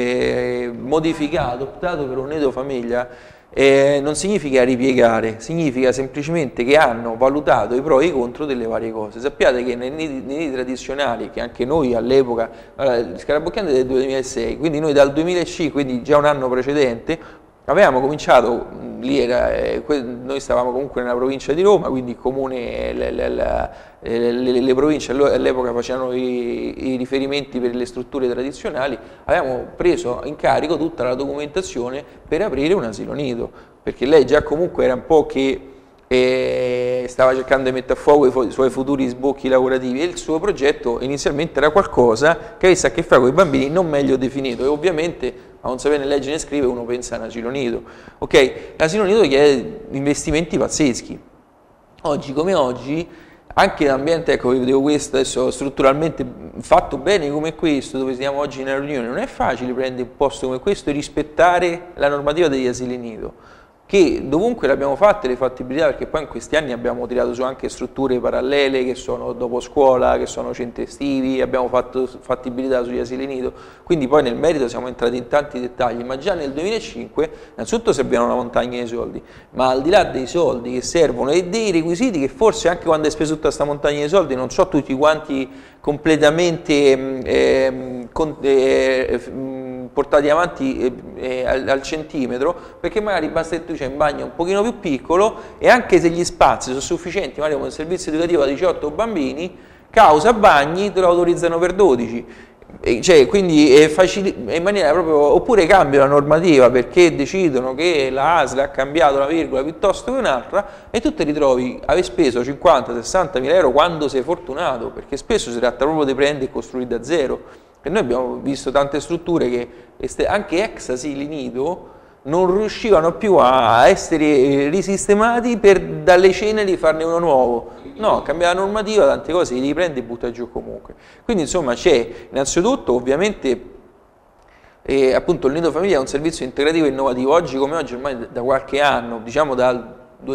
eh, modificato, optato per un nido famiglia, eh, non significa ripiegare, significa semplicemente che hanno valutato i pro e i contro delle varie cose. Sappiate che nei nidi, nei nidi tradizionali, che anche noi all'epoca, allora, Scarabocchiando è del duemilasei, quindi noi dal duemilacinque, quindi già un anno precedente, avevamo cominciato, lì era, eh, noi stavamo comunque nella provincia di Roma, quindi il comune, le, le, le, le, le province all'epoca facevano i, i riferimenti per le strutture tradizionali, avevamo preso in carico tutta la documentazione per aprire un asilo nido, perché lei già comunque era un po' che eh, stava cercando di mettere a fuoco i suoi futuri sbocchi lavorativi, e il suo progetto inizialmente era qualcosa che avesse a che fare con i bambini, non meglio definito, e ovviamente a non sapere né leggere né scrivere uno pensa a un asilo nido. Ok? L'asilo nido chiede investimenti pazzeschi. Oggi come oggi, anche l'ambiente, ecco, vi dico questo adesso, strutturalmente fatto bene come questo, dove siamo oggi nella riunione, non è facile prendere un posto come questo e rispettare la normativa degli asili nido. che dovunque le abbiamo fatte le fattibilità, perché poi in questi anni abbiamo tirato su anche strutture parallele che sono dopo scuola, che sono centri estivi, abbiamo fatto fattibilità sugli asili nido, quindi poi nel merito siamo entrati in tanti dettagli, ma già nel duemilacinque innanzitutto servivano una montagna di soldi, ma al di là dei soldi che servono e dei requisiti che forse anche quando hai speso tutta questa montagna di soldi non so tutti quanti completamente eh, con, eh, portati avanti eh, eh, al, al centimetro, perché magari basta che tu c'hai un bagno un pochino più piccolo e anche se gli spazi sono sufficienti, magari con un servizio educativo a diciotto bambini, causa bagni te lo autorizzano per dodici. E cioè, quindi è facile, in maniera proprio, oppure cambia la normativa perché decidono che la A S L ha cambiato una virgola piuttosto che un'altra e tu ti ritrovi a aver speso cinquanta sessanta mila euro quando sei fortunato, perché spesso si tratta proprio di prendere e costruire da zero. E noi abbiamo visto tante strutture che anche ex asili nido non riuscivano più a essere risistemati per dalle ceneri farne uno nuovo. No, cambia la normativa, tante cose li riprende e butta giù comunque. Quindi insomma c'è innanzitutto ovviamente eh, appunto il nido famiglia è un servizio integrativo e innovativo. Oggi come oggi, ormai da qualche anno, diciamo dal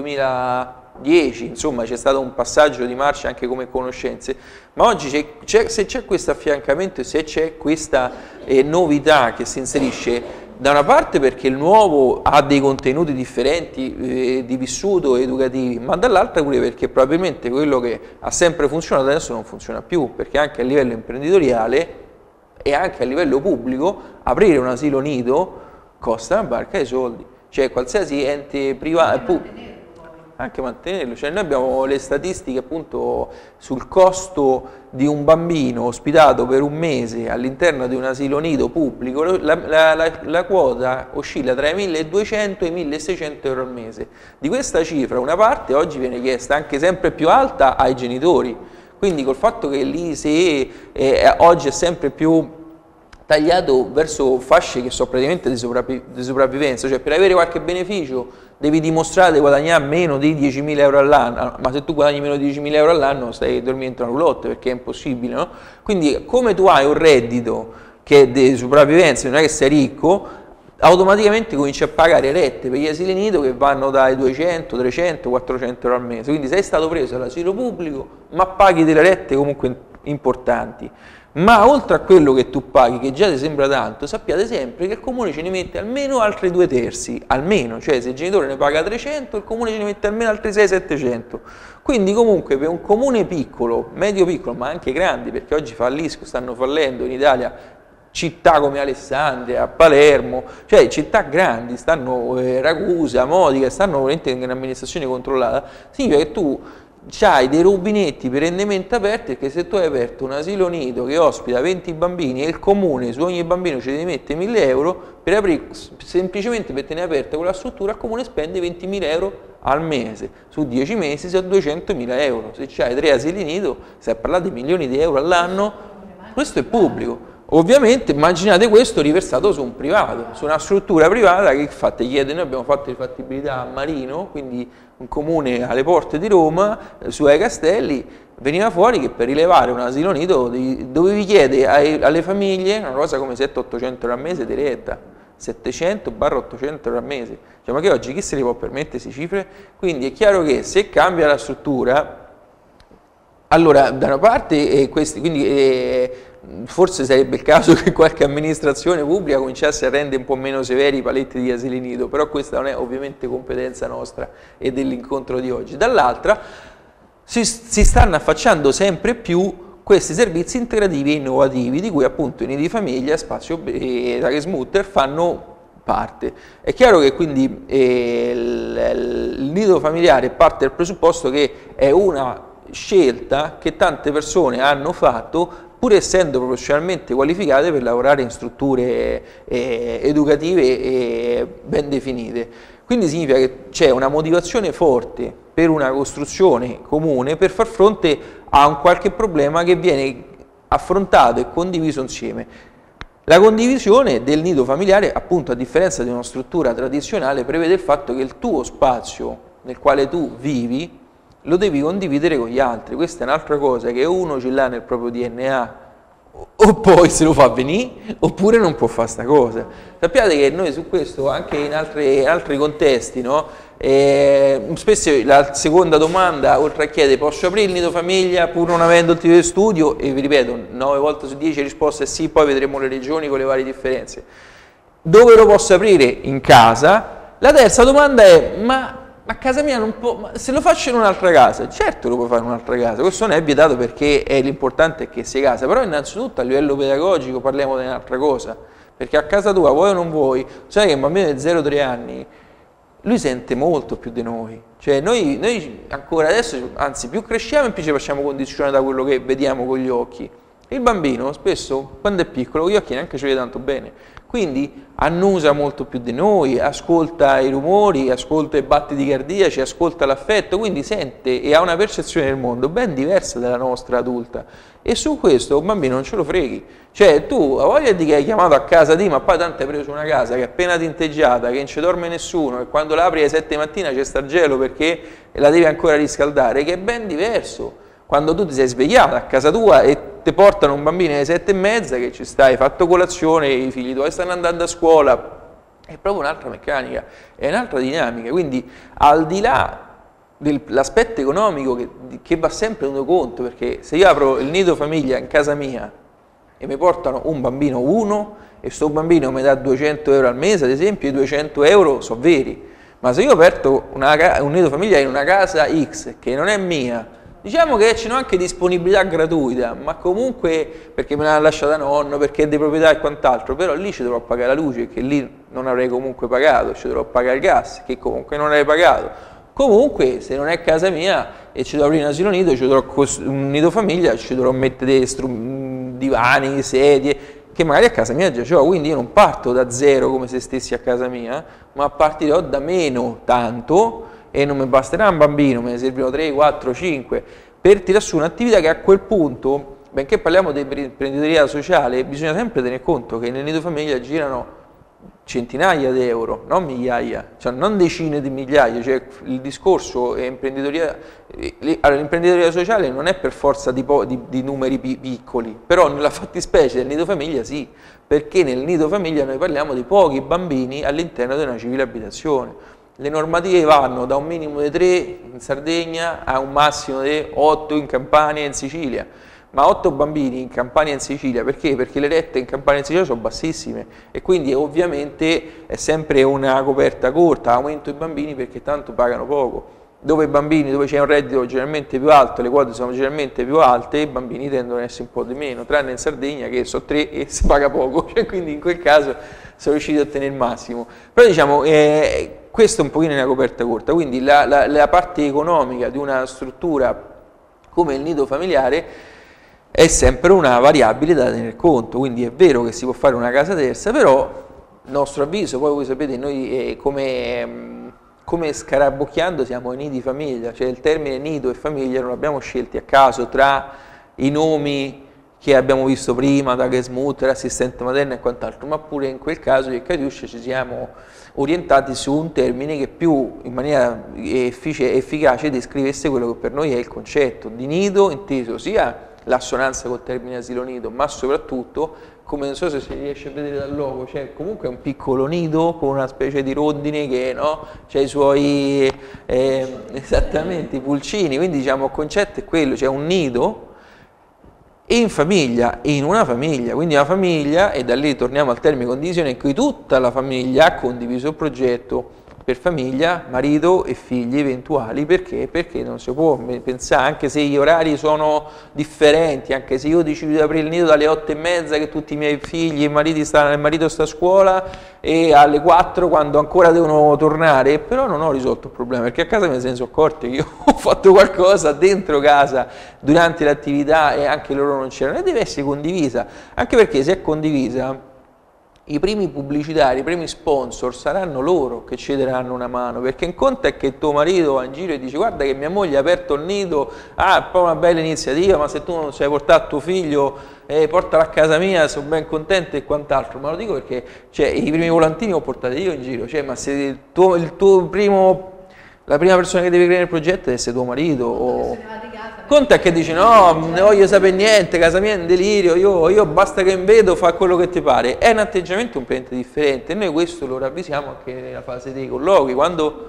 duemiladieci, insomma c'è stato un passaggio di marcia anche come conoscenze, ma oggi c'è, se c'è questo affiancamento e se c'è questa eh, novità che si inserisce, da una parte perché il nuovo ha dei contenuti differenti eh, di vissuto e educativi, ma dall'altra pure perché probabilmente quello che ha sempre funzionato adesso non funziona più, perché anche a livello imprenditoriale e anche a livello pubblico aprire un asilo nido costa una barca di soldi, cioè qualsiasi ente privato, anche mantenerlo, cioè noi abbiamo le statistiche appunto sul costo di un bambino ospitato per un mese all'interno di un asilo nido pubblico, la, la, la, la quota oscilla tra i milleduecento e i milleseicento euro al mese. Di questa cifra una parte oggi viene chiesta anche sempre più alta ai genitori, quindi col fatto che l'I S E E eh, oggi è sempre più tagliato verso fasce che sono praticamente di, sopravvi di sopravvivenza, cioè per avere qualche beneficio devi dimostrare di guadagnare meno di diecimila euro all'anno, ma se tu guadagni meno di diecimila euro all'anno stai dormendo una roulotte perché è impossibile, no? Quindi come tu hai un reddito che è di sopravvivenza, non è che sei ricco, automaticamente cominci a pagare rette per gli asili nido che vanno dai duecento, trecento, quattrocento euro al mese, quindi sei stato preso all'asilo pubblico ma paghi delle rette comunque importanti. Ma oltre a quello che tu paghi, che già ti sembra tanto, sappiate sempre che il comune ce ne mette almeno altri due terzi, almeno, cioè se il genitore ne paga trecento, il comune ce ne mette almeno altri seicento settecento. Quindi comunque per un comune piccolo, medio piccolo, ma anche grandi, perché oggi falliscono, stanno fallendo in Italia città come Alessandria, Palermo, cioè città grandi, stanno eh, Ragusa, Modica, stanno veramente in un'amministrazione controllata, significa che tu c'hai dei rubinetti perennemente aperti, perché se tu hai aperto un asilo nido che ospita venti bambini e il comune su ogni bambino ci deve mettere mille euro per aprire, semplicemente per tenere aperta quella struttura, il comune spende ventimila euro al mese, su dieci mesi sono duecentomila euro, se c'hai tre asili nido stai a parlare di milioni di euro all'anno, questo è pubblico. Ovviamente immaginate questo riversato su un privato, su una struttura privata che fate chiede, noi abbiamo fatto le fattibilità a Marino, quindi un comune alle porte di Roma, eh, su Ai Castelli, veniva fuori che per rilevare un asilo nido dovevi chiedere ai, alle famiglie una cosa come settecento ottocento euro al mese di retta, settecento ottocento euro al mese, cioè, ma che oggi chi se li può permettere queste cifre? Quindi è chiaro che se cambia la struttura, allora da una parte eh, questi, quindi eh, forse sarebbe il caso che qualche amministrazione pubblica cominciasse a rendere un po' meno severi i paletti di asili nido, però questa non è ovviamente competenza nostra e dell'incontro di oggi. Dall'altra si, si stanno affacciando sempre più questi servizi integrativi e innovativi, di cui appunto i nidi famiglia, Spazio e Tagesmutter fanno parte. È chiaro che quindi eh, il, il nido familiare parte dal presupposto che è una scelta che tante persone hanno fatto pur essendo professionalmente qualificate per lavorare in strutture eh, educative e ben definite. Quindi significa che c'è una motivazione forte per una costruzione comune per far fronte a un qualche problema che viene affrontato e condiviso insieme. La condivisione del nido familiare, appunto a differenza di una struttura tradizionale, prevede il fatto che il tuo spazio nel quale tu vivi lo devi condividere con gli altri. Questa è un'altra cosa che uno ce l'ha nel proprio D N A o poi se lo fa venire, oppure non può fare sta cosa. Sappiate che noi su questo, anche in altri, altri contesti, no? eh, spesso la seconda domanda, oltre a chiedere posso aprire il nido famiglia pur non avendo il titolo di studio, e vi ripeto, nove volte su dieci risposta è sì, poi vedremo le regioni con le varie differenze. Dove lo posso aprire? In casa. La terza domanda è, ma a casa mia non può, ma se lo faccio in un'altra casa? Certo lo puoi fare in un'altra casa, questo non è vietato perché è l'importante è che sia casa, però innanzitutto a livello pedagogico parliamo di un'altra cosa, perché a casa tua, vuoi o non vuoi, sai che un bambino di zero tre anni, lui sente molto più di noi, cioè noi, noi ancora adesso, anzi più cresciamo e più ci facciamo condizionare da quello che vediamo con gli occhi. Il bambino spesso, quando è piccolo, con gli occhi neanche ci vede tanto bene, quindi annusa molto più di noi, ascolta i rumori, ascolta i battiti cardiaci, ascolta l'affetto, quindi sente e ha una percezione del mondo ben diversa dalla nostra adulta. E su questo un bambino non ce lo freghi. Cioè tu a voglia di che hai chiamato a casa di, ma poi tanto hai preso una casa che è appena tinteggiata, che non ci dorme nessuno, e quando l'apri alle sette di mattina c'è sta gelo perché la devi ancora riscaldare, che è ben diverso. Quando tu ti sei svegliata a casa tua e ti portano un bambino alle sette e mezza che ci stai, hai fatto colazione, i figli tuoi stanno andando a scuola, è proprio un'altra meccanica, è un'altra dinamica, quindi al di là dell'aspetto economico che, che va sempre tenuto conto, perché se io apro il nido famiglia in casa mia e mi portano un bambino uno e sto bambino mi dà duecento euro al mese, ad esempio, i duecento euro sono veri, ma se io ho aperto una, un nido famiglia in una casa X che non è mia, diciamo che c'è anche disponibilità gratuita, ma comunque perché me l'ha lasciata nonno, perché è di proprietà e quant'altro, però lì ci dovrò pagare la luce, che lì non avrei comunque pagato, ci dovrò pagare il gas, che comunque non avrei pagato. Comunque, se non è casa mia e ci dovrò aprire un asilo nido, ci dovrò un nido famiglia, ci dovrò mettere divani, sedie, che magari a casa mia già c'ho, quindi io non parto da zero come se stessi a casa mia, ma partirò da meno tanto, e non mi basterà un bambino, me ne serviranno tre, quattro, cinque, per tirare su un'attività che a quel punto, benché parliamo di imprenditoria sociale, bisogna sempre tener conto che nel nido famiglia girano centinaia di euro, non migliaia, cioè non decine di migliaia, cioè il discorso è imprenditoria, allora l'imprenditoria sociale non è per forza di, di, di numeri piccoli, però nella fattispecie del nido famiglia sì, perché nel nido famiglia noi parliamo di pochi bambini all'interno di una civile abitazione. Le normative vanno da un minimo di tre in Sardegna a un massimo di otto in Campania e in Sicilia, ma otto bambini in Campania e in Sicilia perché? Perché le rette in Campania e in Sicilia sono bassissime e quindi ovviamente è sempre una coperta corta, aumento i bambini perché tanto pagano poco. Dove i bambini, dove c'è un reddito generalmente più alto, le quote sono generalmente più alte, i bambini tendono ad essere un po' di meno, tranne in Sardegna che sono tre e si paga poco, cioè, quindi in quel caso sono riusciti a ottenere il massimo. Però diciamo, eh, questo è un pochino una coperta corta, quindi la, la, la parte economica di una struttura come il nido familiare è sempre una variabile da tener conto, quindi è vero che si può fare una casa terza, però il nostro avviso, poi voi sapete, noi eh, come... come scarabocchiando siamo i nidi famiglia, cioè il termine nido e famiglia non l'abbiamo scelti a caso tra i nomi che abbiamo visto prima, da Gesmutter, assistente materna e quant'altro, ma pure in quel caso io e Catiuscia ci siamo orientati su un termine che più in maniera effic- efficace descrivesse quello che per noi è il concetto di nido, inteso sia l'assonanza col termine asilo nido, ma soprattutto, come non so se si riesce a vedere dal logo, c'è comunque un piccolo nido con una specie di rondine che no, c'è i suoi eh, esattamente i pulcini, quindi diciamo il concetto è quello, c'è un nido in famiglia, in una famiglia, quindi una famiglia, e da lì torniamo al termine condivisione in cui tutta la famiglia ha condiviso il progetto per famiglia, marito e figli eventuali, perché? Perché non si può pensare, anche se gli orari sono differenti, anche se io decido di aprire il nido dalle otto e mezza che tutti i miei figli e il, sta, il marito sta a scuola e alle quattro quando ancora devono tornare, però non ho risolto il problema, perché a casa me ne sono accorti che io ho fatto qualcosa dentro casa durante l'attività e anche loro non c'erano, e deve essere condivisa, anche perché se è condivisa i primi pubblicitari, i primi sponsor saranno loro che ci daranno una mano, perché un conto è che tuo marito va in giro e dice guarda che mia moglie ha aperto il nido, ah, è poi una bella iniziativa, ma se tu non sei portato tuo figlio, eh, portalo a casa mia, sono ben contento e quant'altro, ma lo dico perché cioè, i primi volantini li ho portati io in giro, cioè, ma se il tuo, il tuo primo, la prima persona che deve creare il progetto deve essere tuo marito, o conta che dici no, non ne voglio sapere niente, casa mia è un delirio, io, io basta che vedo, fa quello che ti pare. È un atteggiamento completamente differente. Noi questo lo ravvisiamo anche nella fase dei colloqui, quando,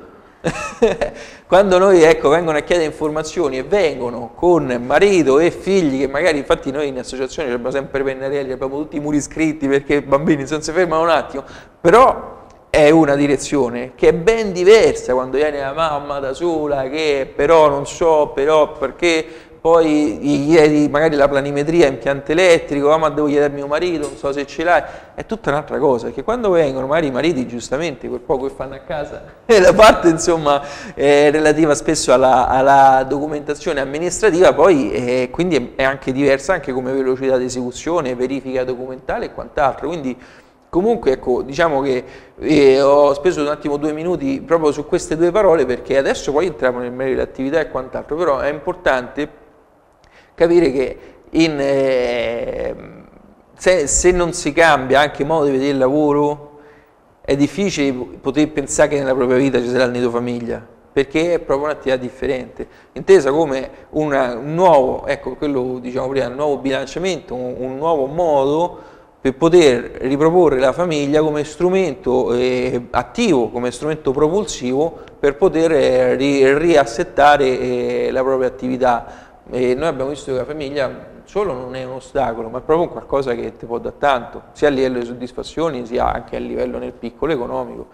quando noi ecco, vengono a chiedere informazioni e vengono con marito e figli, che magari infatti noi in associazione abbiamo sempre pennarelli, abbiamo tutti i muri scritti perché i bambini non si fermano un attimo, però è una direzione che è ben diversa quando viene la mamma da sola, che però non so, però perché poi gli chiedi magari la planimetria, impianto elettrico, ah, ma devo chiedere a mio marito, non so se ce l'hai, è tutta un'altra cosa, perché quando vengono magari i mariti giustamente quel poco che fanno a casa, e la parte insomma è relativa spesso alla, alla documentazione amministrativa, poi è, quindi è anche diversa anche come velocità di esecuzione, verifica documentale e quant'altro, quindi comunque, ecco, diciamo che eh, ho speso un attimo due minuti proprio su queste due parole perché adesso poi entriamo nel merito dell'attività e quant'altro, però è importante capire che in, eh, se, se non si cambia anche il modo di vedere il lavoro, è difficile poter pensare che nella propria vita ci sarà il nido famiglia, perché è proprio un'attività differente, intesa come una, un nuovo, ecco, quello diciamo prima, un nuovo bilanciamento, un, un nuovo modo per poter riproporre la famiglia come strumento eh, attivo, come strumento propulsivo per poter eh, ri riassettare eh, la propria attività. E noi abbiamo visto che la famiglia solo non è un ostacolo, ma è proprio qualcosa che ti può dare tanto, sia a livello di soddisfazioni, sia anche a livello nel piccolo economico.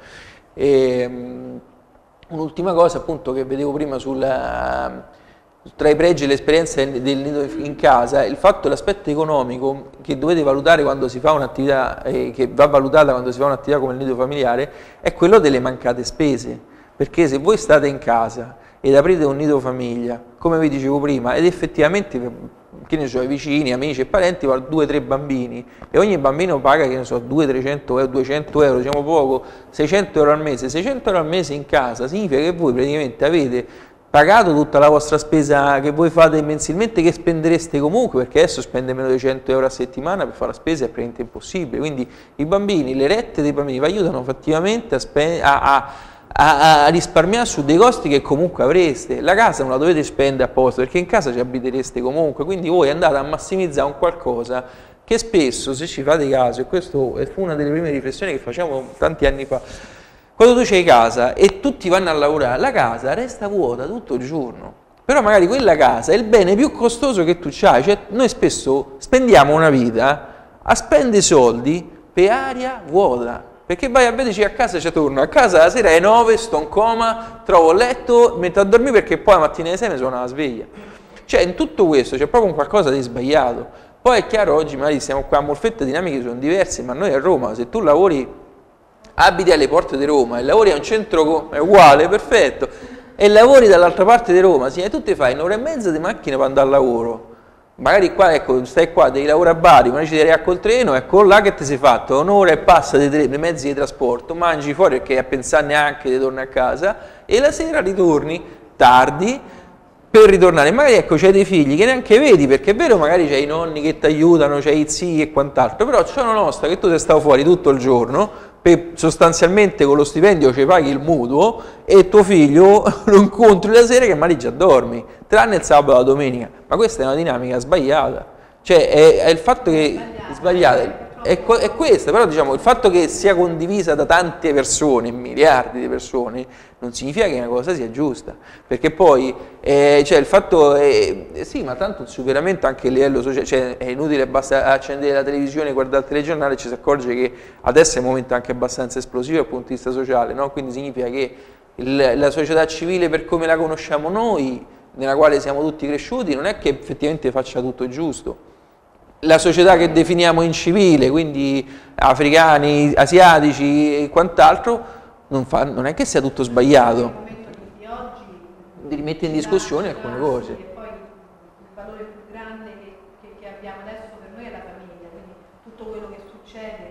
Um, Un'ultima cosa appunto che vedevo prima sulla... tra i pregi e le esperienze del nido in casa, il fatto, l'aspetto economico che dovete valutare quando si fa un'attività, eh, che va valutata quando si fa un'attività come il nido familiare, è quello delle mancate spese, perché se voi state in casa ed aprite un nido famiglia, come vi dicevo prima, ed effettivamente, che ne so, i vicini, amici e parenti vanno due o tre bambini e ogni bambino paga, che ne so, duecento trecento euro, duecento euro, diciamo poco, seicento euro al mese, seicento euro al mese in casa, significa che voi praticamente avete pagato tutta la vostra spesa che voi fate mensilmente, che spendereste comunque, perché adesso spendere meno di cento euro a settimana per fare la spesa è praticamente impossibile, quindi i bambini, le rette dei bambini vi aiutano fattivamente a, a, a, a, a risparmiare su dei costi che comunque avreste. La casa non la dovete spendere apposta, perché in casa ci abitereste comunque, quindi voi andate a massimizzare un qualcosa che spesso, se ci fate caso, e questa fu una delle prime riflessioni che facciamo tanti anni fa, quando tu c'hai casa e tutti vanno a lavorare, la casa resta vuota tutto il giorno, però magari quella casa è il bene più costoso che tu c'hai, cioè noi spesso spendiamo una vita a spendere soldi per aria vuota, perché vai a vedere, dici a casa ci torno, a casa la sera è nove, sto in coma, trovo il letto, metto a dormire perché poi la mattina alle sei mi suona la sveglia, cioè in tutto questo c'è proprio un qualcosa di sbagliato. Poi è chiaro, oggi magari siamo qua a Molfetta, le dinamiche sono diverse, ma noi a Roma, se tu lavori, abiti alle porte di Roma e lavori a un centro, è uguale, perfetto, e lavori dall'altra parte di Roma, sì, e tu ti fai un'ora e mezza di macchina per andare al lavoro, magari qua, ecco, stai qua, devi lavorare a Bari, ma ci devi arrivare col treno, ecco là che ti sei fatto, un'ora e passa dei, dei mezzi di trasporto, mangi fuori perché a pensare neanche di tornare a casa, e la sera ritorni tardi, per ritornare, magari ecco c'hai dei figli che neanche vedi, perché è vero magari c'hai i nonni che ti aiutano, c'hai i zii e quant'altro, però c'è una nostra che tu sei stato fuori tutto il giorno, per, sostanzialmente con lo stipendio ci paghi il mutuo e tuo figlio lo incontri la sera che magari già dormi, tranne il sabato e la domenica, ma questa è una dinamica sbagliata, cioè è, è il fatto che è sbagliata. È, è questa, però diciamo il fatto che sia condivisa da tante persone, miliardi di persone, non significa che una cosa sia giusta, perché poi eh, cioè il fatto è, eh, sì, ma tanto il superamento anche a livello sociale, cioè è inutile, basta accendere la televisione, guardare il telegiornale e ci si accorge che adesso è un momento anche abbastanza esplosivo dal punto di vista sociale, no? Quindi significa che il, la società civile per come la conosciamo noi, nella quale siamo tutti cresciuti, non è che effettivamente faccia tutto giusto. La società che definiamo incivile, quindi africani, asiatici e quant'altro, non, non è che sia tutto sbagliato. Nel momento di oggi di rimettere in discussione alcune cose. E poi il valore più grande che, che, che abbiamo adesso per noi è la famiglia, quindi tutto quello che succede,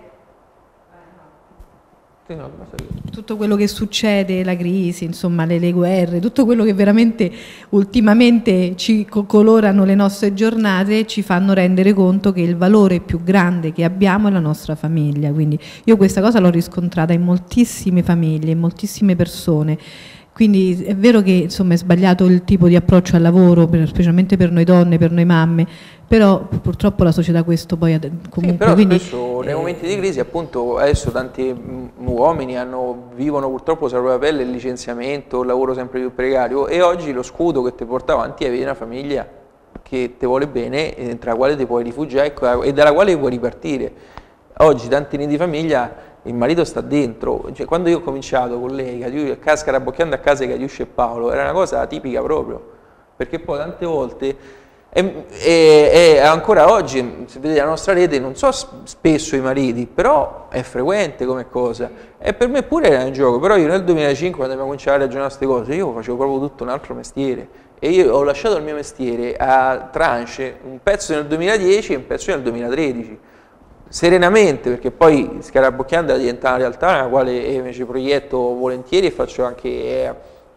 eh, no. Sì, no, tutto quello che succede, la crisi, insomma le, le guerre, tutto quello che veramente ultimamente ci colorano le nostre giornate, ci fanno rendere conto che il valore più grande che abbiamo è la nostra famiglia. Quindi io questa cosa l'ho riscontrata in moltissime famiglie, in moltissime persone. Quindi è vero che insomma, è sbagliato il tipo di approccio al lavoro, per, specialmente per noi donne, per noi mamme, però purtroppo la società questo poi comunque... Sì, però quindi, spesso nei momenti di crisi appunto adesso tanti uomini hanno, vivono purtroppo sulla propria pelle il licenziamento, il lavoro sempre più precario e oggi lo scudo che ti porta avanti è avere una famiglia che ti vuole bene e tra la quale ti puoi rifugiare e dalla quale puoi ripartire. Oggi tanti nidi di famiglia il marito sta dentro, cioè, quando io ho cominciato con lei, scarabocchiando a casa di Catiuscia e Paolo, era una cosa tipica proprio, perché poi tante volte, e, e, e ancora oggi, se vedete la nostra rete, non so spesso i mariti, però è frequente come cosa, e per me pure era un gioco, però io nel duemilacinque, quando abbiamo cominciato a ragionare queste cose, io facevo proprio tutto un altro mestiere, e io ho lasciato il mio mestiere a tranche, un pezzo nel duemiladieci e un pezzo nel duemilatredici, serenamente, perché poi Scarabocchiando è diventata una realtà nella quale invece proietto volentieri e faccio anche,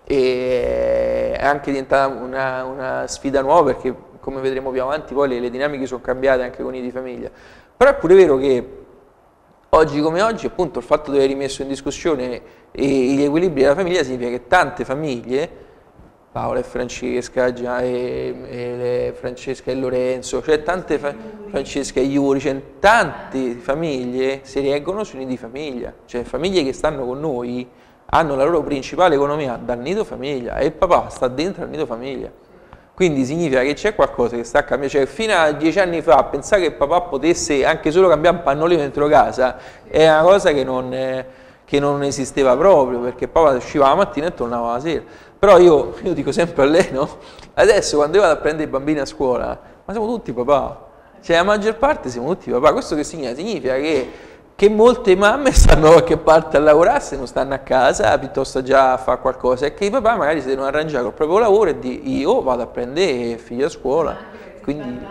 è anche diventata una, una sfida nuova, perché come vedremo più avanti poi le, le dinamiche sono cambiate anche con i di famiglia, però è pure vero che oggi come oggi appunto il fatto di aver rimesso in discussione gli equilibri della famiglia significa che tante famiglie, Paola e Francesca, Gia e, e Francesca e Lorenzo, cioè tante fa Francesca e Iuri, cioè tante famiglie si reggono sui nidi famiglia, cioè famiglie che stanno con noi hanno la loro principale economia dal nido famiglia e il papà sta dentro al nido famiglia. Quindi significa che c'è qualcosa che sta cambiando, cioè fino a dieci anni fa pensare che il papà potesse anche solo cambiare un pannolino dentro casa è una cosa che non, eh, che non esisteva proprio, perché il papà usciva la mattina e tornava la sera. Però io, io dico sempre a lei, no? Adesso quando io vado a prendere i bambini a scuola, ma siamo tutti papà, cioè la maggior parte siamo tutti papà, questo che significa? Significa che, che molte mamme stanno da qualche parte a lavorare se non stanno a casa, piuttosto già a fare qualcosa, e che i papà magari si devono arrangiare col proprio lavoro e di io vado a prendere il figlio a scuola, quindi...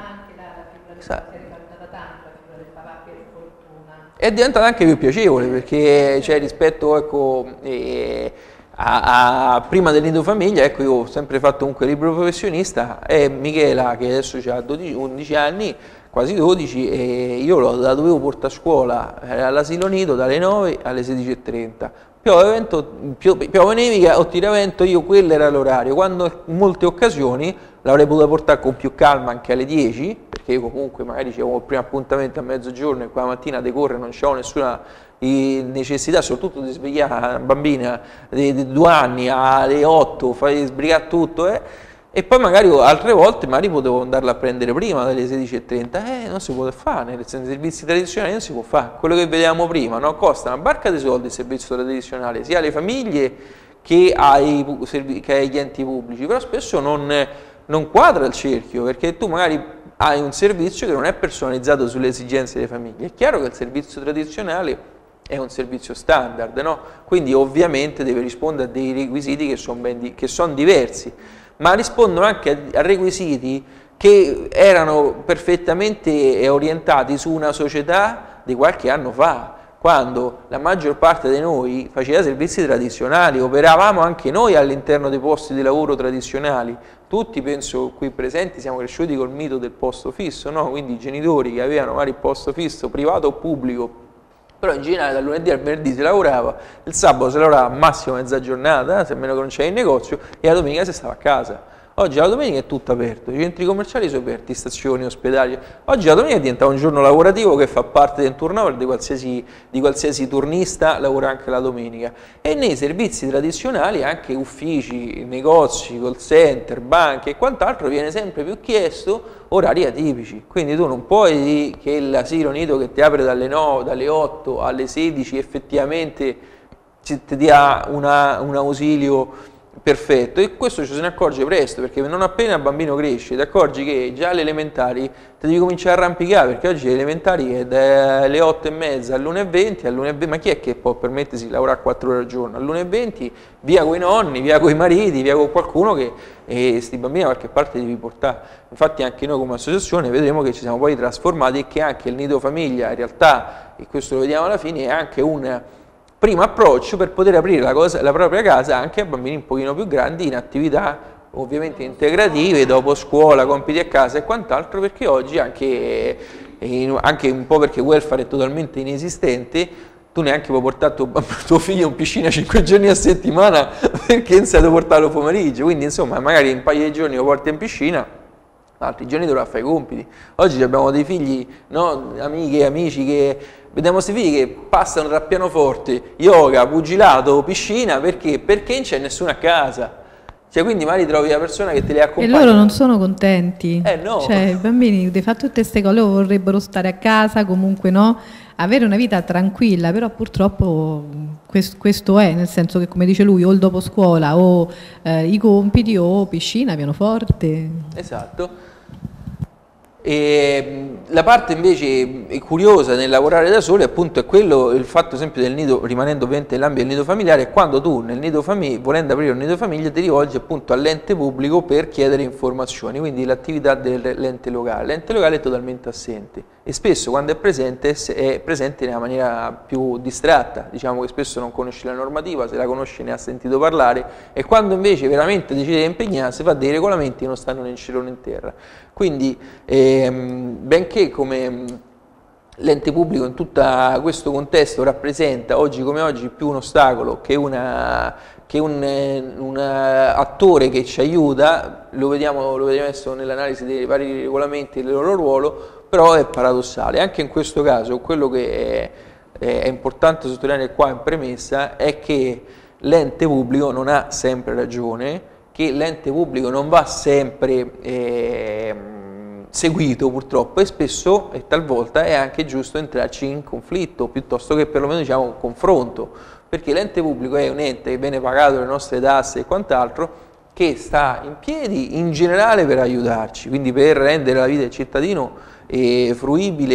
È diventata anche più piacevole, perché cioè, rispetto, ecco... Eh, A, a, prima del nido famiglia, ecco, io ho sempre fatto comunque libero professionista e Michela, che adesso ha undici anni, quasi dodici, e io la dovevo portare a scuola all'asilo nido dalle nove alle sedici e trenta. Piove, vento, piove, nevica o tira vento, io quello era l'orario. Quando in molte occasioni l'avrei potuta portare con più calma anche alle dieci, perché io comunque magari avevo il primo appuntamento a mezzogiorno e quella mattina decorre non c'avevo nessuna necessità, soprattutto di svegliare una bambina di, di due anni alle otto, fai sbrigare tutto, eh? E poi magari altre volte magari potevo andarla a prendere prima dalle sedici e trenta, eh, non si può fare, nei servizi tradizionali non si può fare, quello che vedevamo prima, no? Costa una barca di soldi il servizio tradizionale, sia alle famiglie che, ai, che agli enti pubblici, però spesso non, non quadra il cerchio, perché tu magari hai un servizio che non è personalizzato sulle esigenze delle famiglie. È chiaro che il servizio tradizionale è un servizio standard, no? Quindi ovviamente deve rispondere a dei requisiti che sono ben che son diversi, ma rispondono anche a, a requisiti che erano perfettamente orientati su una società di qualche anno fa, quando la maggior parte di noi faceva servizi tradizionali, operavamo anche noi all'interno dei posti di lavoro tradizionali. Tutti, penso, qui presenti siamo cresciuti col mito del posto fisso, no? Quindi i genitori che avevano magari il posto fisso, privato o pubblico, però in generale dal lunedì al venerdì si lavorava, il sabato si lavorava massimo mezza giornata, se meno che non c'era in negozio, e la domenica si stava a casa. Oggi la domenica è tutto aperto, i centri commerciali sono aperti, stazioni, ospedali. Oggi la domenica diventa un giorno lavorativo che fa parte del turnover di qualsiasi, di qualsiasi turnista, lavora anche la domenica. E nei servizi tradizionali, anche uffici, negozi, call center, banche e quant'altro, viene sempre più chiesto orari atipici. Quindi tu non puoi dire che l'asilo nido che ti apre dalle nove, dalle otto alle sedici effettivamente ti dia una, un ausilio perfetto, e questo ci se ne accorge presto, perché non appena il bambino cresce ti accorgi che già alle elementari ti devi cominciare a arrampicare, perché oggi le elementari è dalle otto e mezza all'una e venti, all'una e venti, ma chi è che può permettersi di lavorare quattro ore al giorno? All'una e venti via coi nonni, via coi mariti, via con qualcuno che questi bambini da qualche parte devi portare. Infatti anche noi come associazione vedremo che ci siamo poi trasformati e che anche il nido famiglia in realtà, e questo lo vediamo alla fine, è anche un primo approccio per poter aprire la, cosa, la propria casa anche a bambini un pochino più grandi in attività ovviamente integrative, dopo scuola, compiti a casa e quant'altro, perché oggi anche, anche un po' perché il welfare è totalmente inesistente, tu neanche puoi portare tuo, tuo figlio in piscina cinque giorni a settimana perché non sai dove portarlo pomeriggio, quindi insomma magari un paio di giorni lo porti in piscina, altri giorni dovrà fare i compiti. Oggi abbiamo dei figli, no, amiche e amici che vediamo questi figli che passano tra pianoforte, yoga, pugilato, piscina, perché? Perché non c'è nessuno a casa. Cioè, quindi magari trovi la persona che te li accompagna. E loro non sono contenti. Eh no. Cioè, i bambini di fatto tutte queste cose vorrebbero stare a casa, comunque no, avere una vita tranquilla, però purtroppo questo, questo è, nel senso che come dice lui, o il dopo scuola o eh, i compiti o piscina, pianoforte. Esatto. E la parte invece curiosa nel lavorare da soli appunto è quello, il fatto esempio del nido, rimanendo ovviamente nell'ambito del nido familiare, è quando tu nel nido famiglia, volendo aprire un nido famiglia, ti rivolgi appunto all'ente pubblico per chiedere informazioni, quindi l'attività dell'ente locale. L'ente locale è totalmente assente e spesso quando è presente è presente nella maniera più distratta, diciamo che spesso non conosce la normativa, se la conosce ne ha sentito parlare, e quando invece veramente decide di impegnarsi fa dei regolamenti che non stanno né in cielo né in terra. Quindi ehm, benché come l'ente pubblico in tutto questo contesto rappresenta oggi come oggi più un ostacolo che, una, che un, un attore che ci aiuta, lo vediamo, lo vediamo adesso nell'analisi dei vari regolamenti e del loro ruolo, però è paradossale. Anche in questo caso quello che è, è importante sottolineare qua in premessa è che l'ente pubblico non ha sempre ragione, che l'ente pubblico non va sempre eh, seguito purtroppo, e spesso e talvolta è anche giusto entrarci in conflitto piuttosto che perlomeno diciamo un confronto, perché l'ente pubblico è un ente che viene pagato le nostre tasse e quant'altro, che sta in piedi in generale per aiutarci, quindi per rendere la vita del cittadino eh, fruibile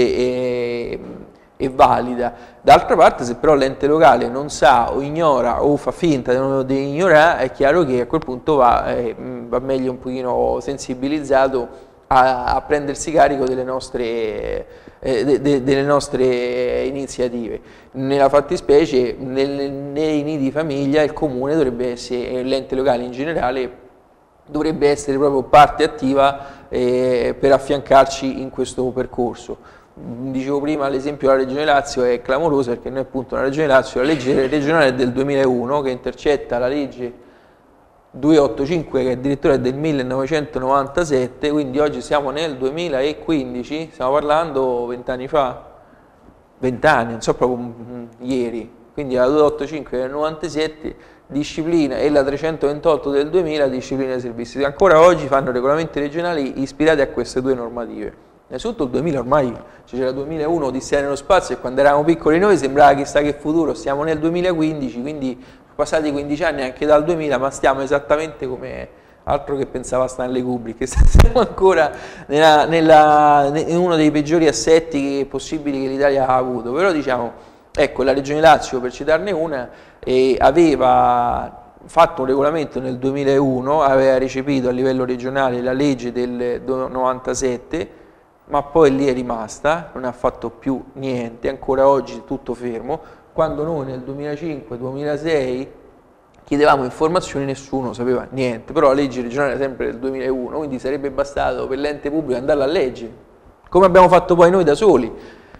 e, e valida. D'altra parte, se però l'ente locale non sa o ignora o fa finta di ignorare, è chiaro che a quel punto va, eh, va meglio un pochino sensibilizzato a, a prendersi carico delle nostre, eh, de, de, delle nostre iniziative. Nella fattispecie, nel, nei nidi famiglia, il comune dovrebbe essere, l'ente locale in generale, dovrebbe essere proprio parte attiva eh, per affiancarci in questo percorso. Dicevo prima, l'esempio della Regione Lazio è clamoroso, perché noi appunto la Regione Lazio, la legge regionale è del duemilauno che intercetta la legge duecentoottantacinque che addirittura è del millenovecentonovantasette, quindi oggi siamo nel duemilaquindici, stiamo parlando vent'anni fa, vent'anni, non so proprio mh, ieri, quindi la duecentoottantacinque del novantasette disciplina e la trecentoventotto del duemila disciplina dei servizi, ancora oggi fanno regolamenti regionali ispirati a queste due normative. Innanzitutto il duemila ormai, cioè c'era il duemilauno, Odissea nello spazio, e quando eravamo piccoli noi sembrava chissà che futuro, stiamo nel duemilaquindici, quindi passati quindici anni anche dal duemila, ma stiamo esattamente come altro che pensava Stanley Kubrick, siamo ancora nella, nella, in uno dei peggiori assetti possibili che l'Italia ha avuto. Però diciamo, ecco, la Regione Lazio, per citarne una, eh, aveva fatto un regolamento nel duemilauno, aveva recepito a livello regionale la legge del novantasette, ma poi lì è rimasta, non ha fatto più niente, ancora oggi tutto fermo. Quando noi nel duemilacinque duemilasei chiedevamo informazioni, nessuno sapeva niente, però la legge regionale era sempre del duemilauno, quindi sarebbe bastato per l'ente pubblico andarla a leggere, come abbiamo fatto poi noi da soli.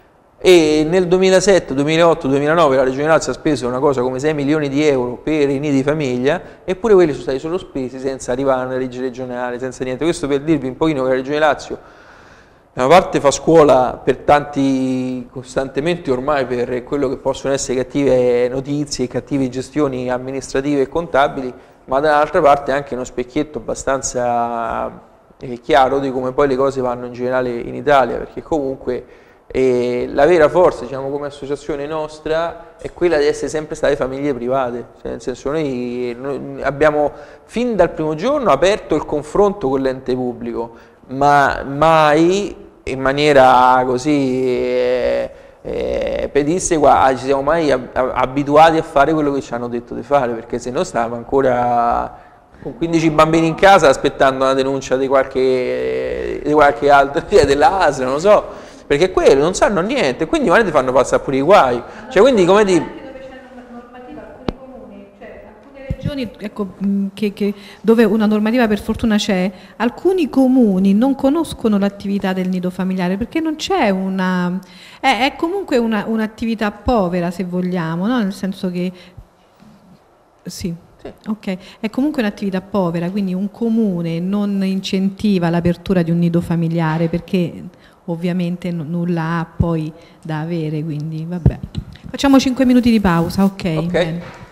E nel duemilasette, duemilaotto, duemilanove la Regione Lazio ha speso una cosa come sei milioni di euro per i nidi famiglia, eppure quelli sono stati solo spesi senza arrivare a una legge regionale, senza niente. Questo per dirvi un pochino che la Regione Lazio da una parte fa scuola per tanti, costantemente ormai, per quello che possono essere cattive notizie, cattive gestioni amministrative e contabili, ma dall'altra parte anche uno specchietto abbastanza eh, chiaro di come poi le cose vanno in generale in Italia, perché comunque eh, la vera forza, diciamo, come associazione nostra è quella di essere sempre state famiglie private, cioè, nel senso noi, noi abbiamo fin dal primo giorno aperto il confronto con l'ente pubblico, ma mai in maniera così eh, eh, pedissequa ci siamo mai ab abituati a fare quello che ci hanno detto di fare, perché se no stavamo ancora con quindici bambini in casa aspettando una denuncia di qualche, di qualche altro, dell'A S L, non lo so, perché quelli non sanno niente, quindi magari ti fanno passare pure i guai, cioè quindi come dire... regioni, ecco, che, che, dove una normativa per fortuna c'è, alcuni comuni non conoscono l'attività del nido familiare perché non c'è una... È, è comunque una, un'attività povera, se vogliamo, no? Nel senso che... Sì. Sì. Ok, è comunque un'attività povera, quindi un comune non incentiva l'apertura di un nido familiare perché ovviamente n- nulla ha poi da avere, quindi vabbè. Facciamo cinque minuti di pausa, ok? Ok. Bene.